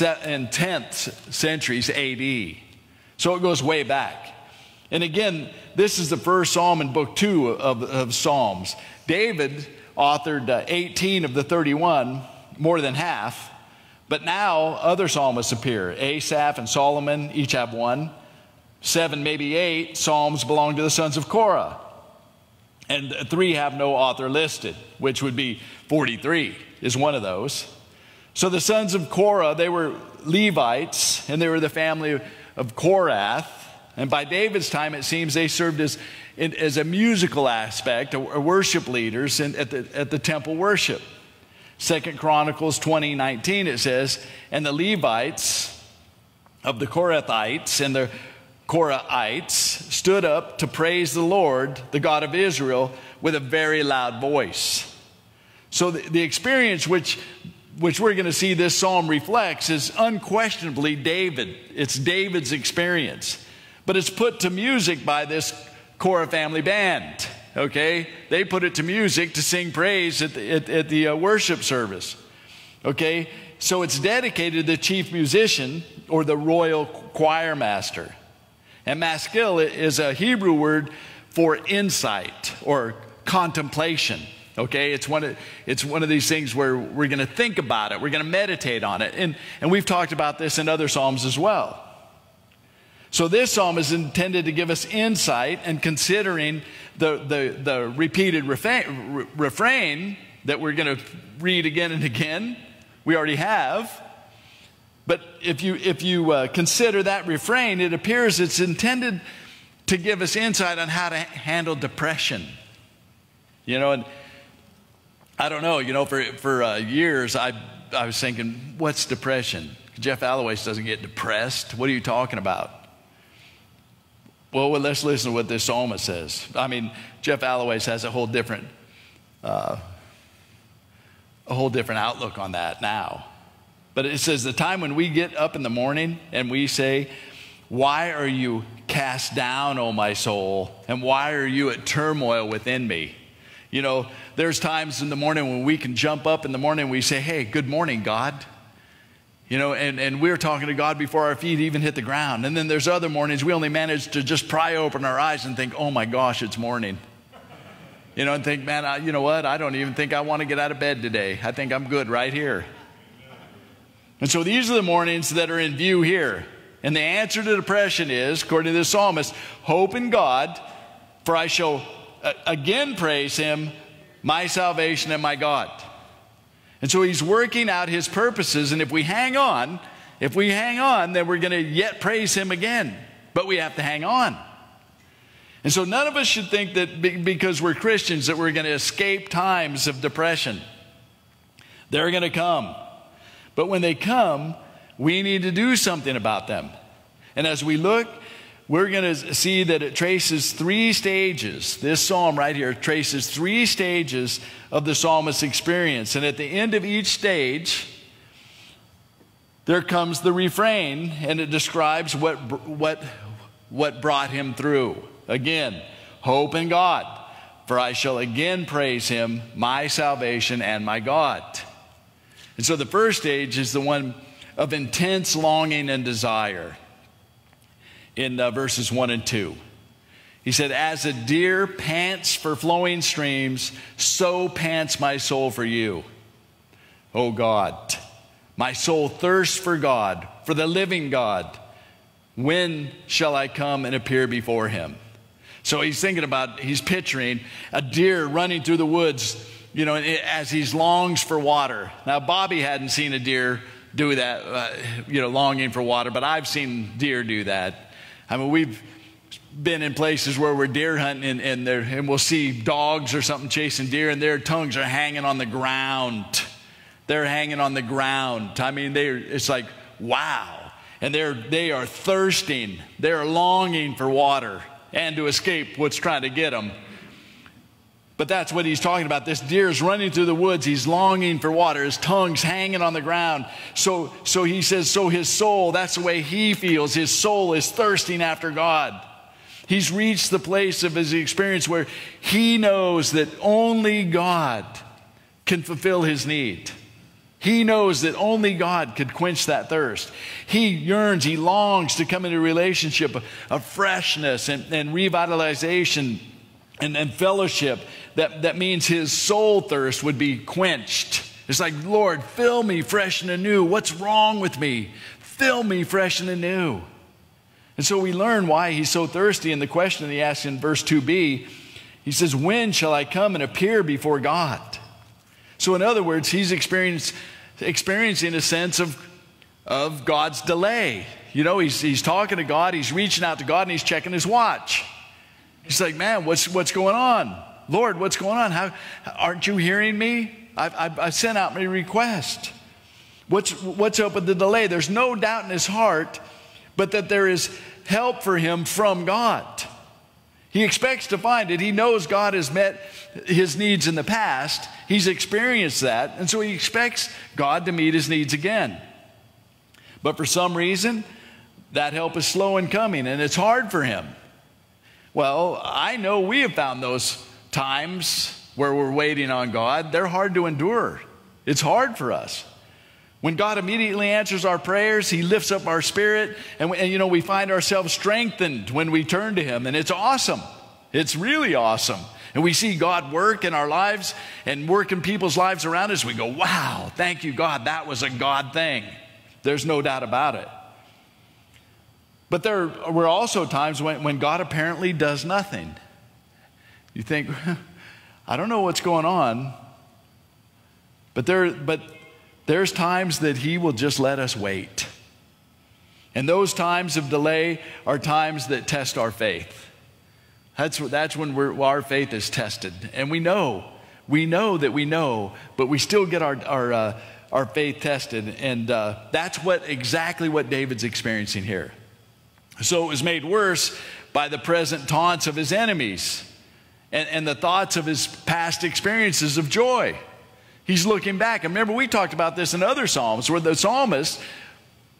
10th centuries AD. So it goes way back. And again, this is the first psalm in book 2 of Psalms. David authored 18 of the 31, more than half. But now other psalmists appear. Asaph and Solomon each have one. 7, maybe 8 psalms belong to the sons of Korah. And 3 have no author listed, which would be 43 is one of those. So the sons of Korah, they were Levites, and they were the family of Korath. And by David's time, it seems they served as a musical aspect, or worship leaders at the temple worship. 2 Chronicles 20:19, it says, and the Levites of the Korathites and the Korahites stood up to praise the Lord, the God of Israel, with a very loud voice. So the experience which we're going to see this psalm reflects is unquestionably David. It's David's experience. But it's put to music by this Korah family band. Okay? They put it to music to sing praise at the worship service. Okay? So it's dedicated to the chief musician or the royal choir master. And maskil is a Hebrew word for insight or contemplation. Okay, it's one of these things where we're going to think about it, we're going to meditate on it, and we've talked about this in other psalms as well. So this psalm is intended to give us insight, and considering the repeated refrain that we're going to read again and again, we already have. But if you consider that refrain, it appears it's intended to give us insight on how to handle depression. And I don't know, for years I was thinking, what's depression? Jeff Alloways doesn't get depressed. What are you talking about? Well, let's listen to what this psalmist says. I mean, Jeff Alloways has a whole different outlook on that now. But it says, the time when we get up in the morning and we say, why are you cast down, O my soul? And why are you at turmoil within me? You know, there's times in the morning when we can jump up in the morning and we say, hey, good morning, God. You know, and we're talking to God before our feet even hit the ground. And then there's other mornings we only manage to just pry open our eyes and think, oh my gosh, it's morning. You know, and think, man, you know what? I don't even think I want to get out of bed today. I think I'm good right here. And so these are the mornings that are in view here. And the answer to depression is, according to the psalmist, hope in God, for I shall again praise him, my salvation and my God. And so he's working out his purposes. And if we hang on, then we're going to yet praise him again. But we have to hang on. And so none of us should think that because we're Christians that we're going to escape times of depression. They're going to come. But when they come, we need to do something about them. And as we look, we're going to see that it traces 3 stages. This psalm right here traces 3 stages of the psalmist's experience. And at the end of each stage, there comes the refrain, and it describes what brought him through. Again, hope in God, for I shall again praise him, my salvation and my God. And so the first stage is the one of intense longing and desire. In verses 1 and 2. He said, as a deer pants for flowing streams, so pants my soul for you. O God, my soul thirsts for God, for the living God. When shall I come and appear before him? So he's picturing a deer running through the woods, you know, as he longs for water. Now, Bobby hadn't seen a deer do that, longing for water, but I've seen deer do that. I mean, we've been in places where we're deer hunting and we'll see dogs or something chasing deer and their tongues are hanging on the ground. They're hanging on the ground. I mean, it's like, wow. And they are thirsting. They're longing for water and to escape what's trying to get them. But that's what he's talking about. This deer is running through the woods. He's longing for water. His tongue's hanging on the ground. So he says, so his soul, that's the way he feels. His soul is thirsting after God. He's reached the place of his experience where he knows that only God can fulfill his need. He knows that only God could quench that thirst. He yearns, he longs to come into a relationship of freshness and revitalization and fellowship. That means his soul thirst would be quenched. It's like, Lord, fill me fresh and anew. What's wrong with me? Fill me fresh and anew. And so we learn why he's so thirsty in the question that he asks in verse 2b. He says, when shall I come and appear before God? So in other words, he's experiencing a sense of God's delay. You know, he's talking to God, he's reaching out to God, and he's checking his watch. He's like, man, what's going on? Lord, what's going on? Aren't you hearing me? I sent out my request. What's up with the delay? There's no doubt in his heart, but that there is help for him from God. He expects to find it. He knows God has met his needs in the past. He's experienced that, and so he expects God to meet his needs again. But for some reason, that help is slow in coming, and it's hard for him. Well, I know we have found those times where we're waiting on God. They're hard to endure. It's hard for us. When God immediately answers our prayers, he lifts up our spirit, and we find ourselves strengthened when we turn to him, and it's awesome. It's really awesome. And we see God work in our lives and work in people's lives around us. We go, wow, thank you, God. That was a God thing. There's no doubt about it. But there were also times when God apparently does nothing. You think, I don't know what's going on, but there's times that he will just let us wait. And those times of delay are times that test our faith. That's when our faith is tested. And we know that we know, but we still get our faith tested. And that's exactly what David's experiencing here. So it was made worse by the present taunts of his enemies and the thoughts of his past experiences of joy. He's looking back. And remember, we talked about this in other Psalms where the psalmist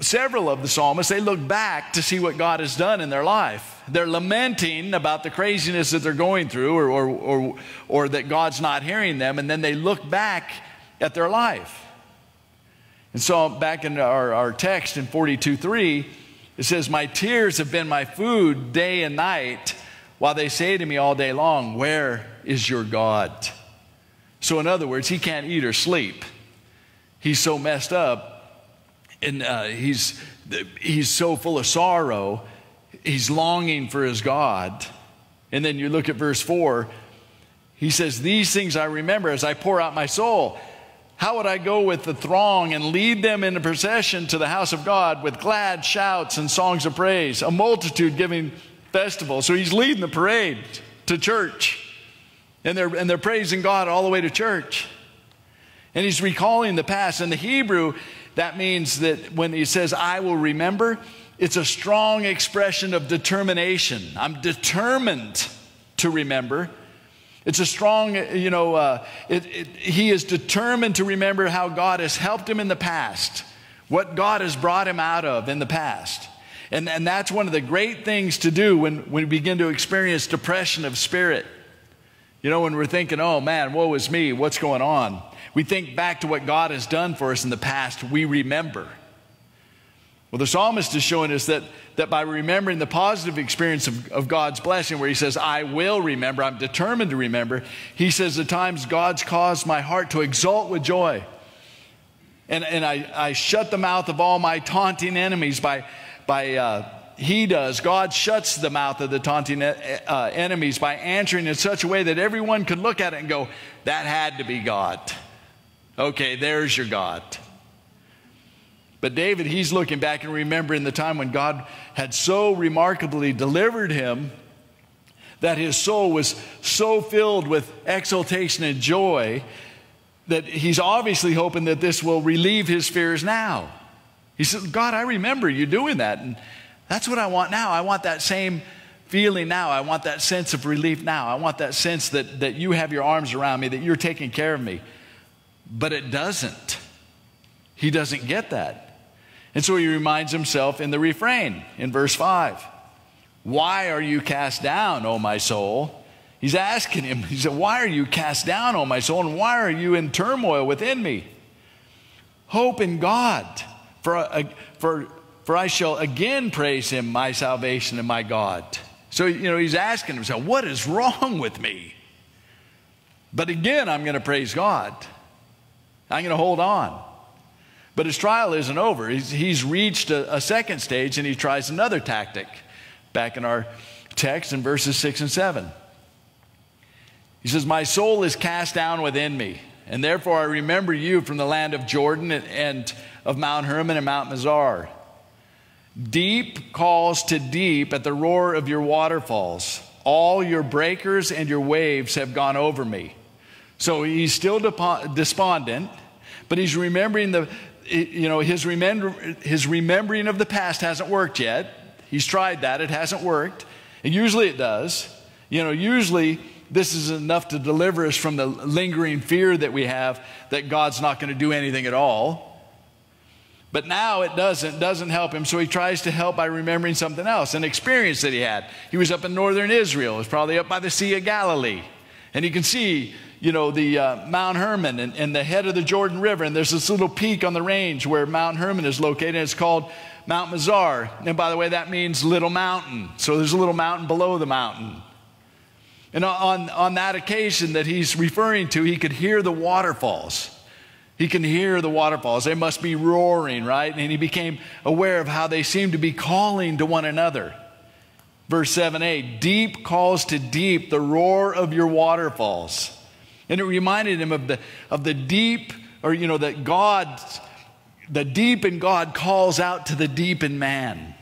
several of the psalmists, they look back to see what God has done in their life. They're lamenting about the craziness that they're going through, or that God's not hearing them, and then they look back at their life. And so back in our text in 42:3, it says, "My tears have been my food day and night, while they say to me all day long, 'Where is your God?'" So in other words, he can't eat or sleep. He's so messed up, and he's so full of sorrow. He's longing for his God. And then you look at verse 4. He says, "These things I remember as I pour out my soul. How would I go with the throng and lead them in a procession to the house of God with glad shouts and songs of praise, a multitude giving festival?" So he's leading the parade to church. And they're praising God all the way to church. And he's recalling the past. In the Hebrew, that means that when he says, "I will remember," it's a strong expression of determination. I'm determined to remember. It's a strong, he is determined to remember how God has helped him in the past, what God has brought him out of in the past. And that's one of the great things to do when we begin to experience depression of spirit. You know, when we're thinking, "Oh man, woe is me, what's going on?" We think back to what God has done for us in the past. We remember. Well, the psalmist is showing us that by remembering the positive experience of God's blessing, where he says, "I will remember, I'm determined to remember," he says, "At times God's caused my heart to exult with joy. And I shut the mouth of all my taunting enemies God shuts the mouth of the taunting enemies by answering in such a way that everyone could look at it and go, 'That had to be God. Okay, there's your God.'" But David, he's looking back and remembering the time when God had so remarkably delivered him that his soul was so filled with exultation and joy that he's obviously hoping that this will relieve his fears now. He says, "God, I remember you doing that, and that's what I want now. I want that same feeling now. I want that sense of relief now. I want that sense that you have your arms around me, that you're taking care of me." But it doesn't. He doesn't get that. And so he reminds himself in the refrain in verse 5. "Why are you cast down, O my soul?" He's asking him, he said, "Why are you cast down, O my soul, and why are you in turmoil within me? Hope in God, for I shall again praise him, my salvation and my God." So, he's asking himself, what is wrong with me? But again, I'm going to praise God. I'm going to hold on. But his trial isn't over. He's reached a second stage, and he tries another tactic. Back in our text in verses 6 and 7. He says, "My soul is cast down within me, and therefore I remember you from the land of Jordan and of Mount Hermon and Mount Mizar. Deep calls to deep at the roar of your waterfalls. All your breakers and your waves have gone over me." So he's still despondent, but he's remembering his remembering of the past hasn't worked yet. He's tried that. It hasn't worked. And usually it does. Usually this is enough to deliver us from the lingering fear that we have that God's not going to do anything at all. But now it doesn't help him, so he tries to help by remembering something else, an experience that he had. He was up in northern Israel. It was probably up by the Sea of Galilee. And you can see, the Mount Hermon and the head of the Jordan River. And there's this little peak on the range where Mount Hermon is located. And it's called Mount Mizar. And by the way, that means little mountain. So there's a little mountain below the mountain. And on that occasion that he's referring to, he could hear the waterfalls. He can hear the waterfalls. They must be roaring, right? And he became aware of how they seemed to be calling to one another. Verse 7a, "Deep calls to deep, the roar of your waterfalls." And it reminded him of the deep, that the deep in God calls out to the deep in man.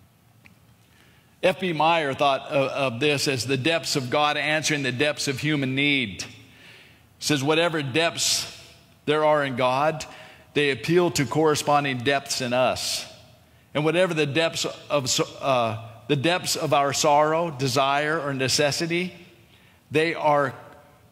F.B. Meyer thought of this as the depths of God answering the depths of human need. He says, whatever depths there are in God, they appeal to corresponding depths in us. And whatever the depths of our sorrow, desire, or necessity, they are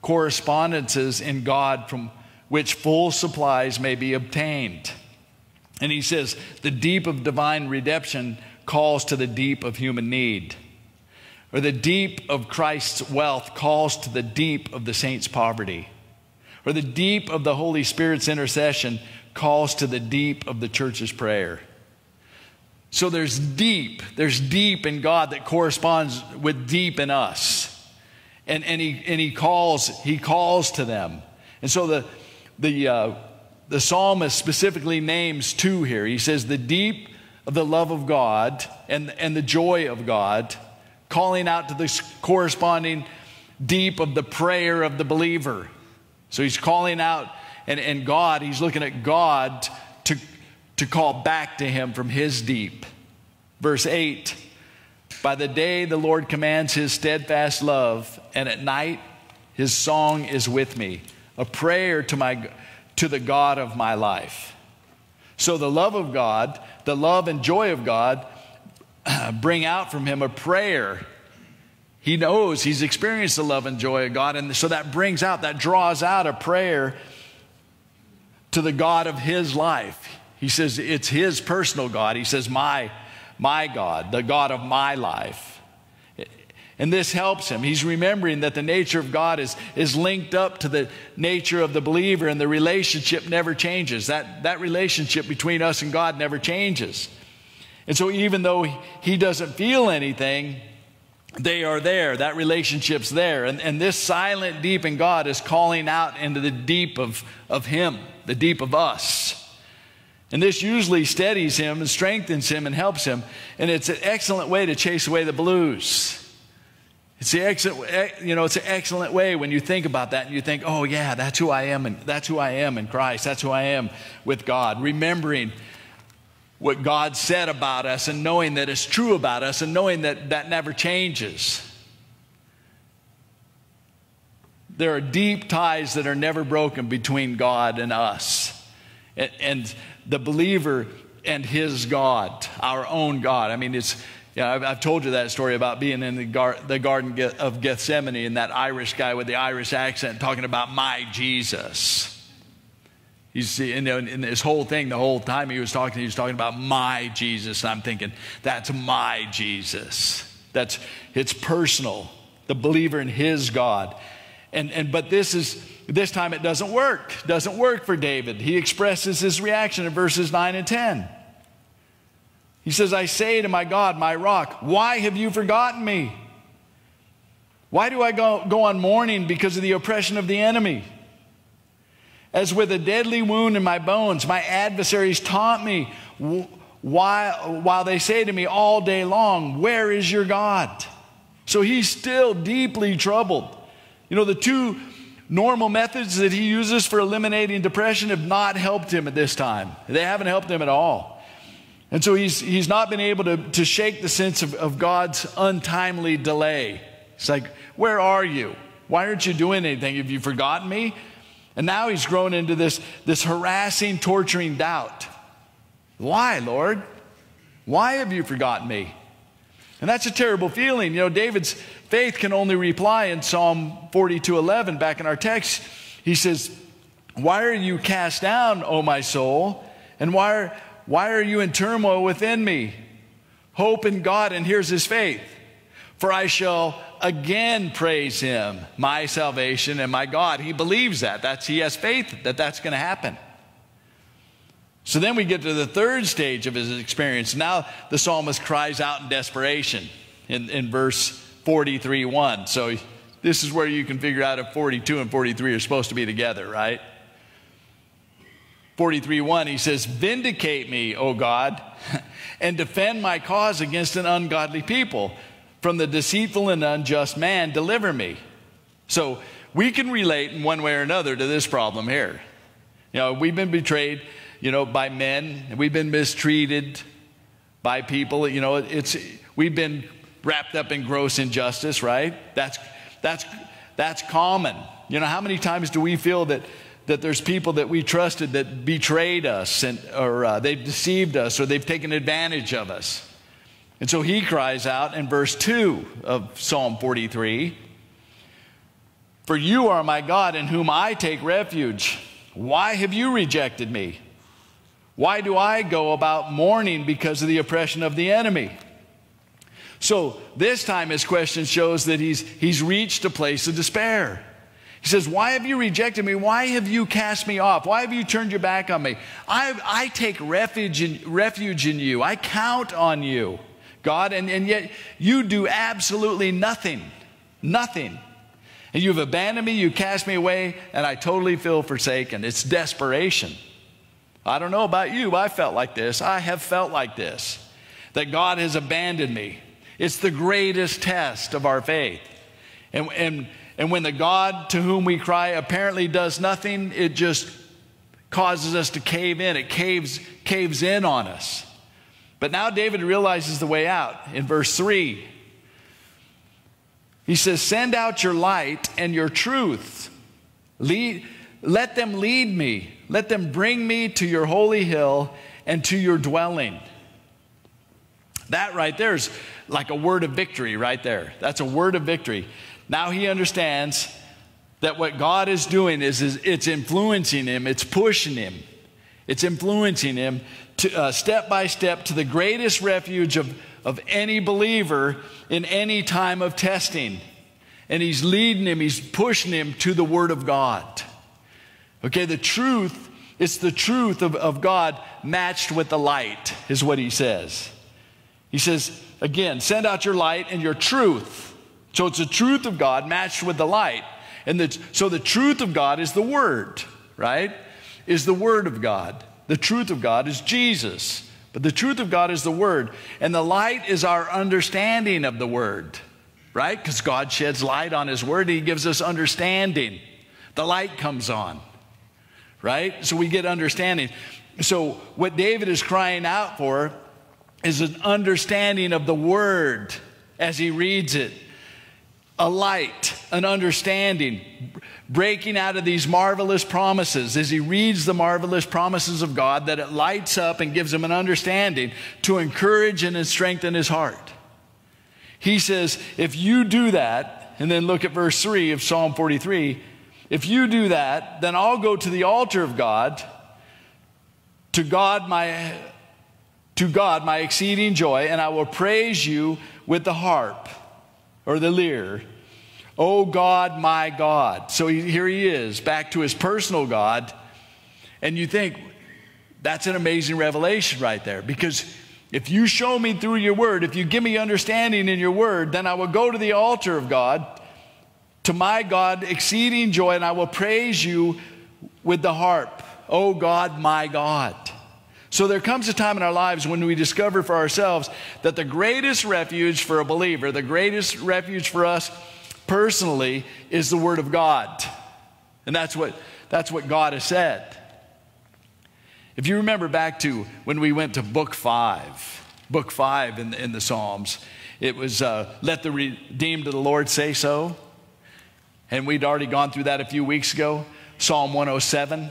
correspondences in God from which full supplies may be obtained. And he says, the deep of divine redemption calls to the deep of human need. Or the deep of Christ's wealth calls to the deep of the saint's poverty. Or the deep of the Holy Spirit's intercession calls to the deep of the church's prayer. So there's deep in God that corresponds with deep in us. And he calls to them. And so the psalmist specifically names two here. He says the deep of the love of God and the joy of God, calling out to the corresponding deep of the prayer of the believer. So he's calling out, and God, he's looking at God to call back to him from his deep. Verse 8, by the day the Lord commands his steadfast love, and at night his song is with me, a prayer to the God of my life. So the love of God, the love and joy of God bring out from him a prayer. He knows he's experienced the love and joy of God, and so that draws out a prayer to the God of his life. He says it's his personal God. He says, my God, the God of my life. And this helps him. He's remembering that the nature of God is linked up to the nature of the believer, and the relationship never changes. That relationship between us and God never changes. And so even though he doesn't feel anything, they are there. That relationship's there. And this silent deep in God is calling out into the deep of him, the deep of us. And this usually steadies him and strengthens him and helps him. And it's an excellent way to chase away the blues. It's an excellent way when you think about that and you think, oh yeah, that's who I am, and that's who I am in Christ. That's who I am with God. Remembering what God said about us and knowing that it's true about us and knowing that that never changes. There are deep ties that are never broken between God and us. And the believer and his God, our own God. I mean, I've told you that story about being in the Garden of Gethsemane and that Irish guy with the Irish accent talking about my Jesus. In this whole thing, the whole time he was talking about my Jesus. And I'm thinking, that's my Jesus. It's personal. The believer in his God. But this time it doesn't work. It doesn't work for David. He expresses his reaction in verses 9 and 10. He says, I say to my God, my rock, why have you forgotten me? Why do I go on mourning because of the oppression of the enemy? As with a deadly wound in my bones, my adversaries taunt me while they say to me all day long, where is your God? So he's still deeply troubled. You know, the two normal methods that he uses for eliminating depression have not helped him at this time. They haven't helped him at all. And so he's not been able to shake the sense of God's untimely delay. It's like, where are you? Why aren't you doing anything? Have you forgotten me? And now he's grown into this harassing, torturing doubt. Why, Lord? Why have you forgotten me? And that's a terrible feeling. You know, David's faith can only reply in Psalm 42:11, back in our text. He says, why are you cast down, O my soul? And why are you in turmoil within me? Hope in God, and here's his faith. For I shall again praise him, my salvation and my God. He believes that. He has faith that that's going to happen. So then we get to the third stage of his experience. Now the psalmist cries out in desperation in verse 43:1. So this is where you can figure out if 42 and 43 are supposed to be together, right? 43:1, he says, vindicate me, O God, and defend my cause against an ungodly people. From the deceitful and unjust man, deliver me. So we can relate in one way or another to this problem here. You know, we've been betrayed, by men. We've been mistreated by people. We've been wrapped up in gross injustice, right? That's common. How many times do we feel that there's people that we trusted that betrayed us, or they've deceived us, or they've taken advantage of us? And so he cries out in verse 2 of Psalm 43, for you are my God in whom I take refuge. Why have you rejected me? Why do I go about mourning because of the oppression of the enemy? So this time his question shows that he's reached a place of despair. He says, why have you rejected me? Why have you cast me off? Why have you turned your back on me? I take refuge in you. I count on you, God, and yet you do absolutely nothing. Nothing. And you've abandoned me, you cast me away, and I totally feel forsaken. It's desperation. I don't know about you, but I felt like this. I have felt like this, that God has abandoned me. It's the greatest test of our faith. And when the God to whom we cry apparently does nothing, it just causes us to cave in. It caves in on us. But now David realizes the way out. In verse 3, he says, send out your light and your truth. Let them lead me. Let them bring me to your holy hill and to your dwelling. That right there is like a word of victory right there. That's a word of victory. Now he understands that what God is doing is it's influencing him. It's pushing him. It's influencing him to, step by step to the greatest refuge of any believer in any time of testing. And he's leading him, he's pushing him to the Word of God. Okay, the truth, it's the truth of God matched with the light, is what he says. He says, again, send out your light and your truth. So it's the truth of God matched with the light. And so the truth of God is the Word, right? Is the Word of God. The truth of God is Jesus. But the truth of God is the Word. And the light is our understanding of the Word, right? Because God sheds light on His Word. He gives us understanding. The light comes on, right? So we get understanding. So what David is crying out for is an understanding of the Word as he reads it. A light, an understanding, breaking out of these marvelous promises as he reads the marvelous promises of God, that it lights up and gives him an understanding to encourage and strengthen his heart. He says, if you do that, and then look at verse 3 of Psalm 43, if you do that, then I'll go to the altar of God, to God my exceeding joy, and I will praise you with the harp or the lyre. Oh God, my God. So here he is, back to his personal God. And you think, that's an amazing revelation right there. Because if you show me through your word, if you give me understanding in your word, then I will go to the altar of God, to my God, exceeding joy, and I will praise you with the harp. Oh God, my God. So there comes a time in our lives when we discover for ourselves that the greatest refuge for a believer, the greatest refuge for us personally, is the Word of God. And that's what God has said. If you remember back to when we went to book 5 in the Psalms, it was let the redeemed of the Lord say so. And we'd already gone through that a few weeks ago. Psalm 107.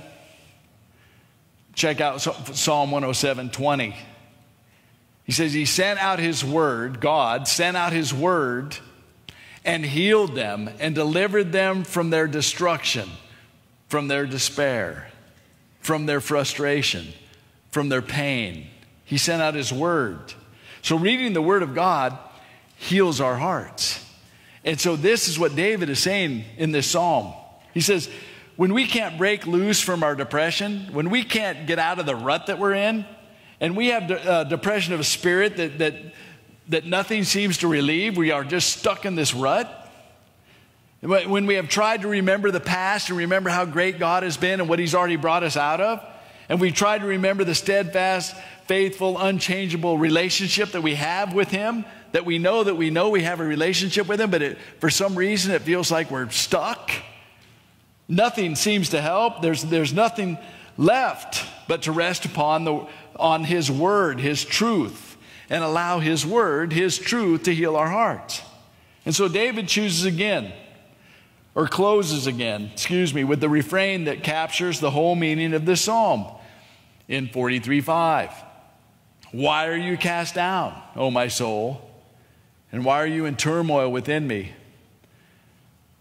Check out Psalm 107:20. He says he sent out his word, God sent out his word and healed them and delivered them from their destruction, from their despair, from their frustration, from their pain. He sent out his word. So reading the word of God heals our hearts. And so this is what David is saying in this psalm. He says, when we can't break loose from our depression, when we can't get out of the rut that we're in, and we have depression of a spirit that nothing seems to relieve, we are just stuck in this rut. When we have tried to remember the past and remember how great God has been and what He's already brought us out of, and we've tried to remember the steadfast, faithful, unchangeable relationship that we have with Him, that we know we have a relationship with Him, but for some reason it feels like we're stuck. Nothing seems to help. There's nothing left but to rest on His Word, His truth, and allow His Word, His truth, to heal our hearts. And so David chooses again, or closes again, with the refrain that captures the whole meaning of this psalm in 43:5. Why are you cast down, O my soul? And why are you in turmoil within me?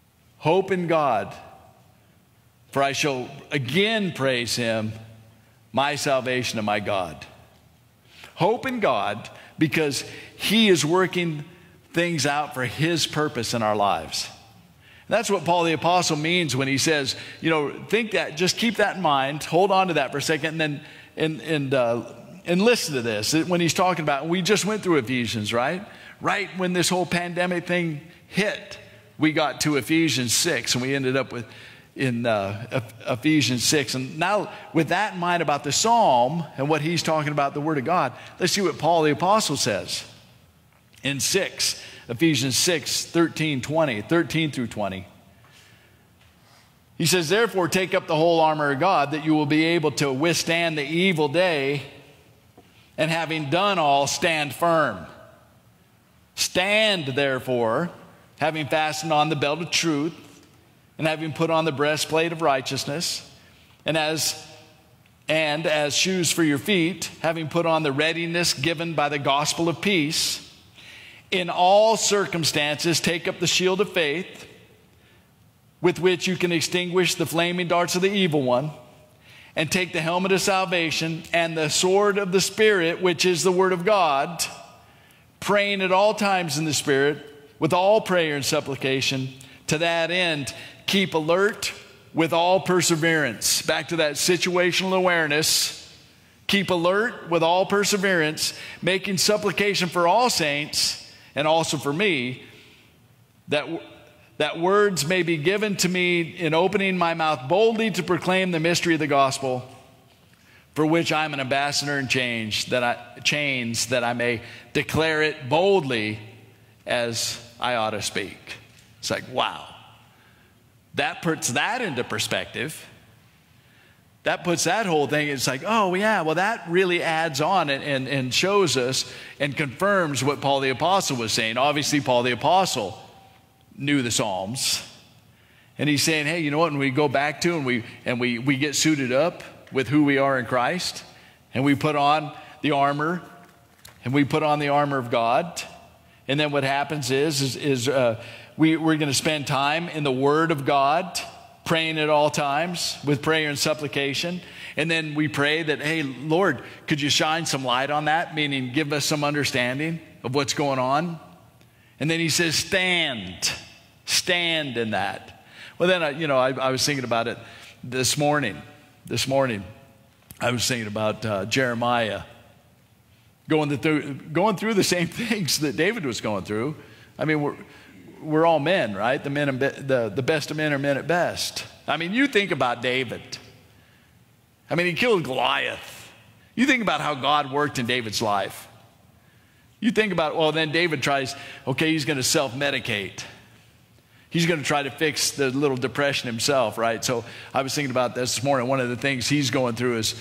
Hope in God, for I shall again praise Him, my salvation and my God. Hope in God because he is working things out for his purpose in our lives. That's what Paul the Apostle means when he says, think that, just keep that in mind, hold on to that for a second, and then and listen to this. When he's talking about, we just went through Ephesians, right? Right when this whole pandemic thing hit, we got to Ephesians 6, and we ended up in Ephesians 6. And now, with that in mind about the psalm and what he's talking about, the Word of God, let's see what Paul the Apostle says in 6, Ephesians 6, 13 through 20. He says, therefore, take up the whole armor of God, that you will be able to withstand the evil day, and having done all, stand firm. Stand, therefore, having fastened on the belt of truth, and having put on the breastplate of righteousness, and as shoes for your feet, having put on the readiness given by the gospel of peace. In all circumstances, take up the shield of faith, with which you can extinguish the flaming darts of the evil one, and take the helmet of salvation and the sword of the Spirit, which is the Word of God, praying at all times in the Spirit, with all prayer and supplication. To that end, keep alert with all perseverance. Back to that situational awareness. Keep alert with all perseverance, making supplication for all saints, and also for me, that words may be given to me in opening my mouth boldly to proclaim the mystery of the gospel, for which I am an ambassador in chains, that I may declare it boldly as I ought to speak. It's like, wow. That puts that into perspective. That puts that whole thing, it's like, oh yeah, well that really adds on and shows us and confirms what Paul the Apostle was saying. Obviously, Paul the Apostle knew the Psalms. And he's saying, hey, you know what, when we go back to and we get suited up with who we are in Christ, and we put on the armor, and we put on the armor of God, and then what happens is we're going to spend time in the Word of God, praying at all times with prayer and supplication. And then we pray that, hey, Lord, could you shine some light on that? Meaning give us some understanding of what's going on. And then he says, stand in that. Well, then, I was thinking about it this morning. I was thinking about Jeremiah going through the same things that David was going through. I mean, we're all men, right? The best of men are men at best. I mean, you think about David. I mean, he killed Goliath. You think about how God worked in David's life. You think about, well, then David tries, okay, he's going to self-medicate. He's going to try to fix the little depression himself, right? So I was thinking about this morning. One of the things he's going through is,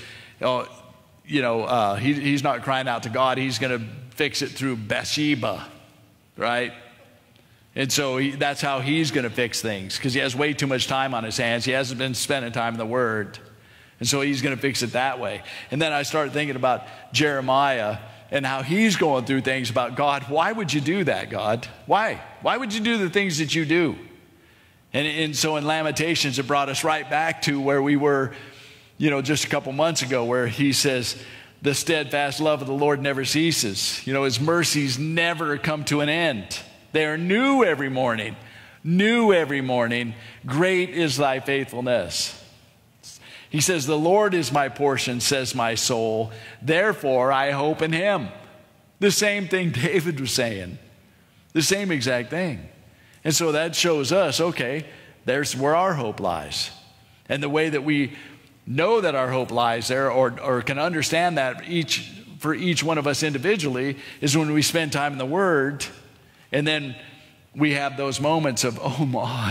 he's not crying out to God. He's going to fix it through Bathsheba, right? And so that's how he's going to fix things, because he has way too much time on his hands. He hasn't been spending time in the Word. And so he's going to fix it that way. And then I started thinking about Jeremiah and how he's going through things about, God, why would you do that, God? Why? Why would you do the things that you do? And so in Lamentations, it brought us right back to where we were, just a couple months ago, where he says, the steadfast love of the Lord never ceases. His mercies never come to an end. They are new every morning. New every morning. Great is thy faithfulness. He says, the Lord is my portion, says my soul. Therefore, I hope in him. The same thing David was saying. The same exact thing. And so that shows us, okay, there's where our hope lies. And the way that we know that our hope lies there, or can understand that for each one of us individually, is when we spend time in the Word, and then we have those moments of, oh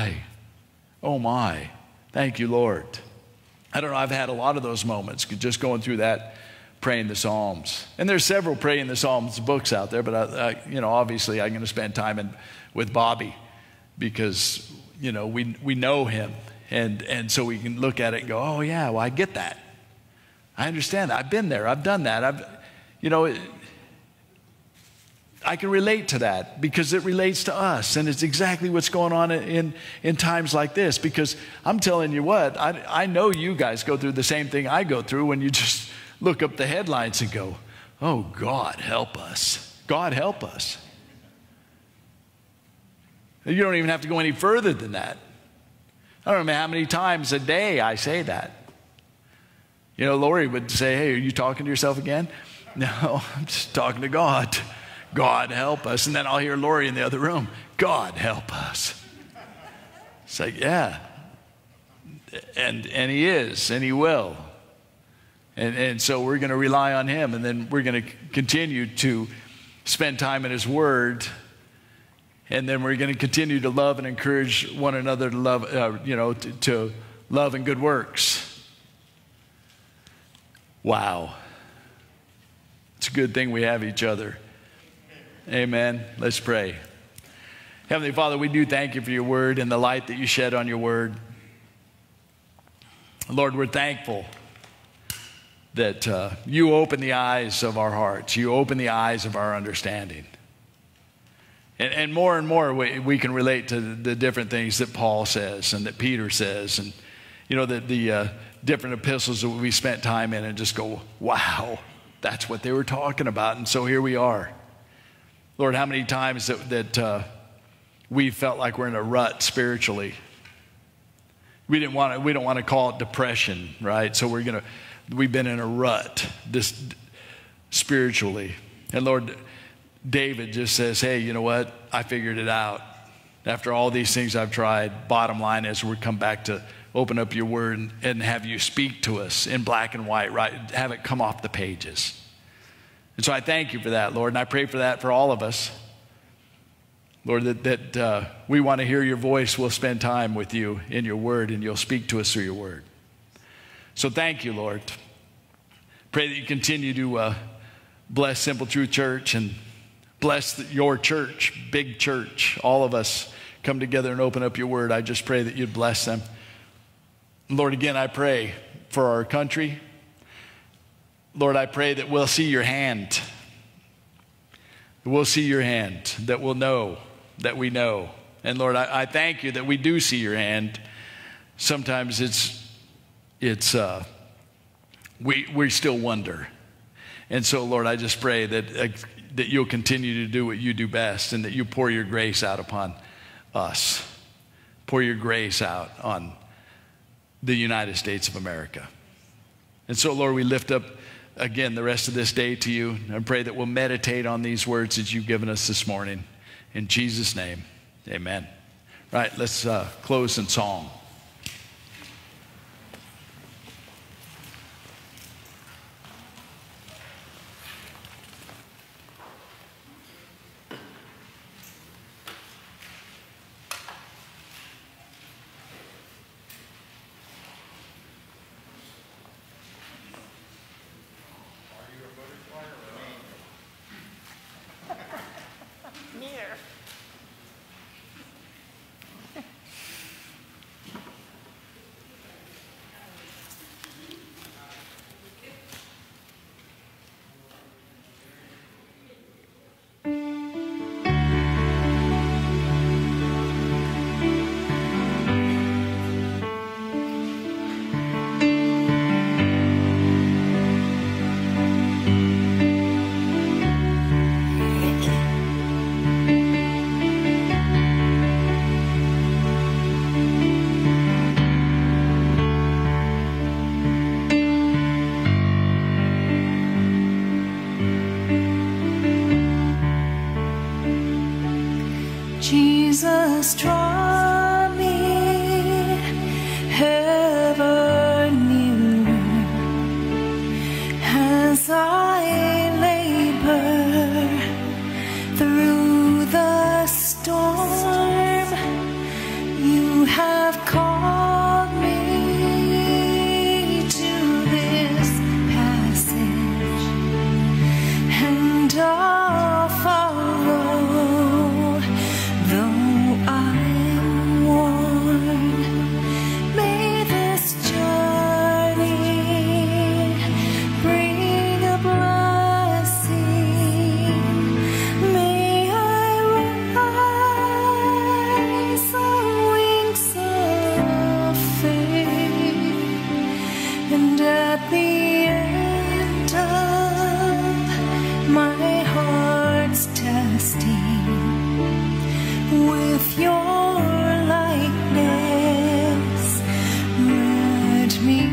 my, thank you, Lord. I don't know, I've had a lot of those moments just going through that, praying the Psalms. And there's several praying the Psalms books out there, but obviously I'm going to spend time with Bobby, because we know him, and so we can look at it and go, oh yeah, well I get that, I understand that, I've been there, I've done that, I can relate to that because it relates to us, and it's exactly what's going on in times like this. Because I'm telling you what, I know you guys go through the same thing I go through when you just look up the headlines and go, oh, God, help us. God, help us. You don't even have to go any further than that. I don't know how many times a day I say that. You know, Lori would say, hey, are you talking to yourself again? No, I'm just talking to God. God, help us. And then I'll hear Lori in the other room, God, help us. It's like, yeah. And he is, and he will. And so we're going to rely on him, and then we're going to continue to spend time in his word, and then we're going to continue to love and encourage one another to love, to love and good works. Wow. It's a good thing we have each other. Amen. Let's pray. Heavenly Father, we do thank you for your word and the light that you shed on your word. Lord, we're thankful that you open the eyes of our hearts. You open the eyes of our understanding. And more we can relate to the different things that Paul says and that Peter says, and you know, the different epistles that we spent time in, and just go, wow, that's what they were talking about. And so here we are. Lord, how many times that we felt like we're in a rut spiritually. We don't want to call it depression, right? So we've been in a rut spiritually. And Lord, David just says, hey, you know what? I figured it out. After all these things I've tried, bottom line is we come back to open up your word and have you speak to us in black and white, right? Have it come off the pages. And so I thank you for that, Lord, and I pray for that for all of us. Lord, that we want to hear your voice. We'll spend time with you in your word, and you'll speak to us through your word. So thank you, Lord. Pray that you continue to bless Simple Truth Church and bless your church, big church. All of us come together and open up your word. I just pray that you'd bless them. Lord, again, I pray for our country. Lord, I pray that we'll see your hand. We'll see your hand, that we'll know that we know. And Lord, I thank you that we do see your hand. Sometimes we still wonder. And so, Lord, I just pray that you'll continue to do what you do best, and that you pour your grace out upon us. Pour your grace out on the United States of America. And so, Lord, we lift up again the rest of this day to you. I pray that we'll meditate on these words that you've given us this morning. In Jesus' name, amen. Right, let's close in song.
Jesus, draw me ever nearer as I labor through the storm. You have called me to this passage, and I'll follow. Though I with your likeness. Let me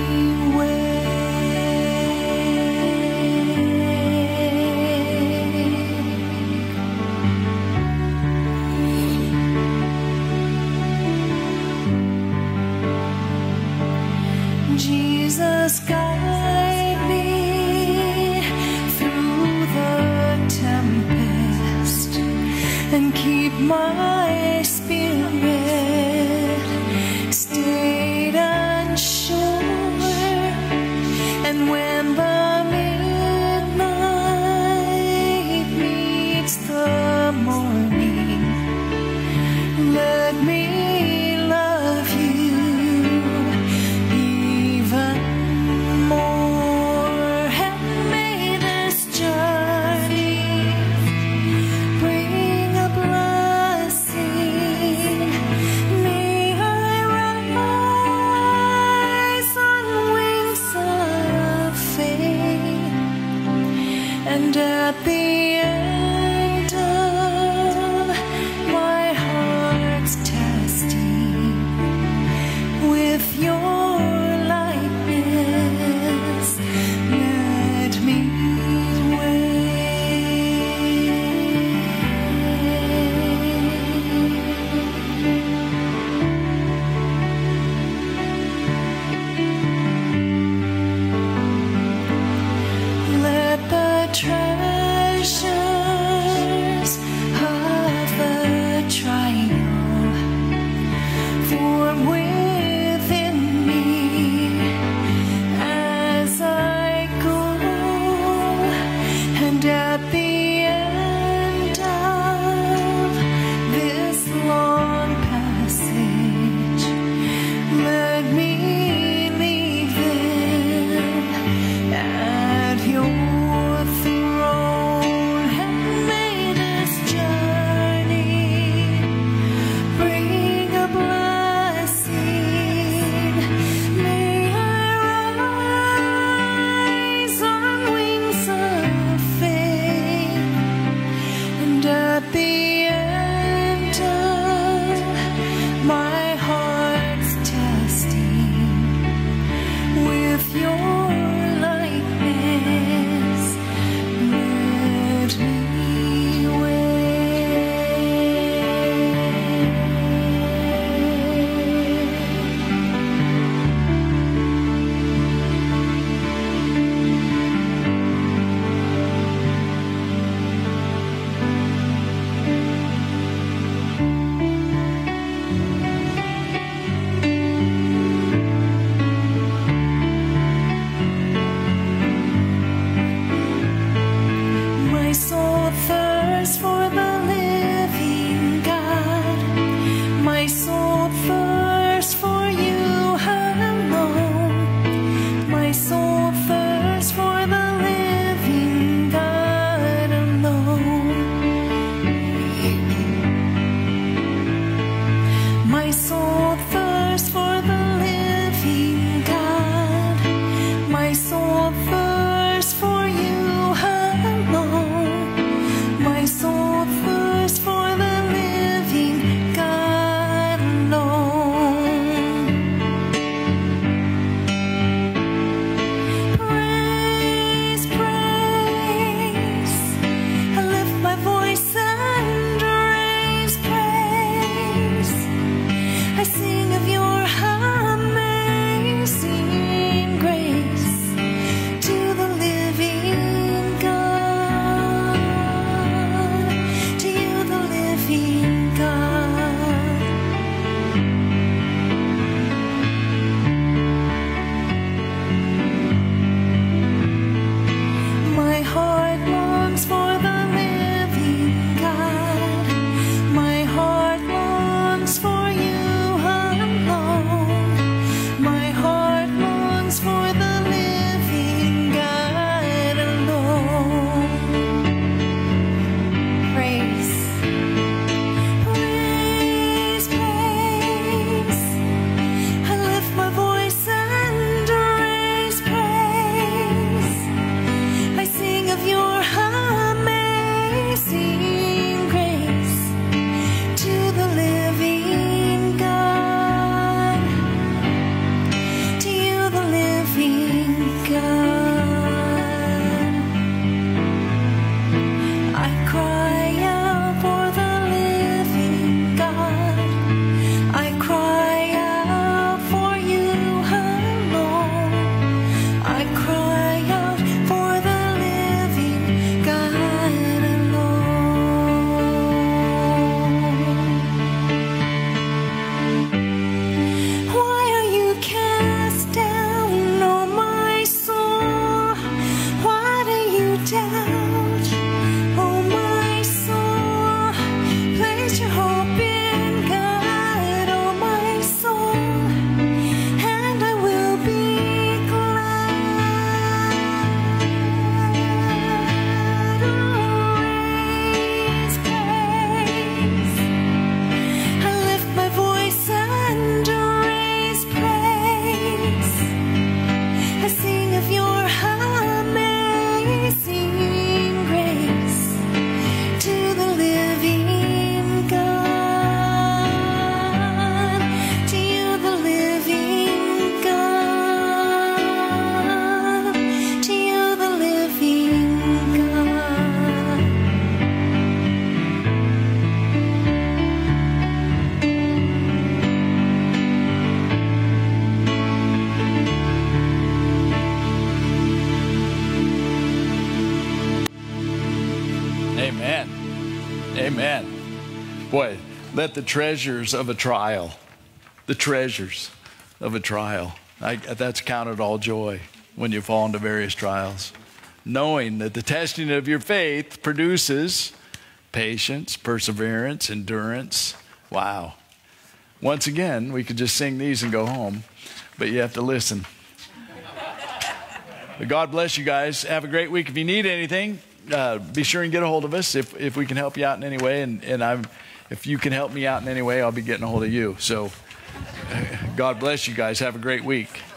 Jesus, guide me through the tempest and keep my spirit stayed and sure. And when the midnight meets the morning, let me love you even more. And may this journey bring a blessing. May I rise on wings of faith, and at the end of my heart's testing, with your likeness, let me let the treasure
Amen. Amen. Boy, let the treasures of a trial, that's counted all joy when you fall into various trials. Knowing that the testing of your faith produces patience, perseverance, endurance. Wow. Once again, we could just sing these and go home, but you have to listen. But God bless you guys. Have a great week. If you need anything, be sure and get a hold of us if we can help you out in any way. And if you can help me out in any way, I'll be getting a hold of you. So God bless you guys. Have a great week.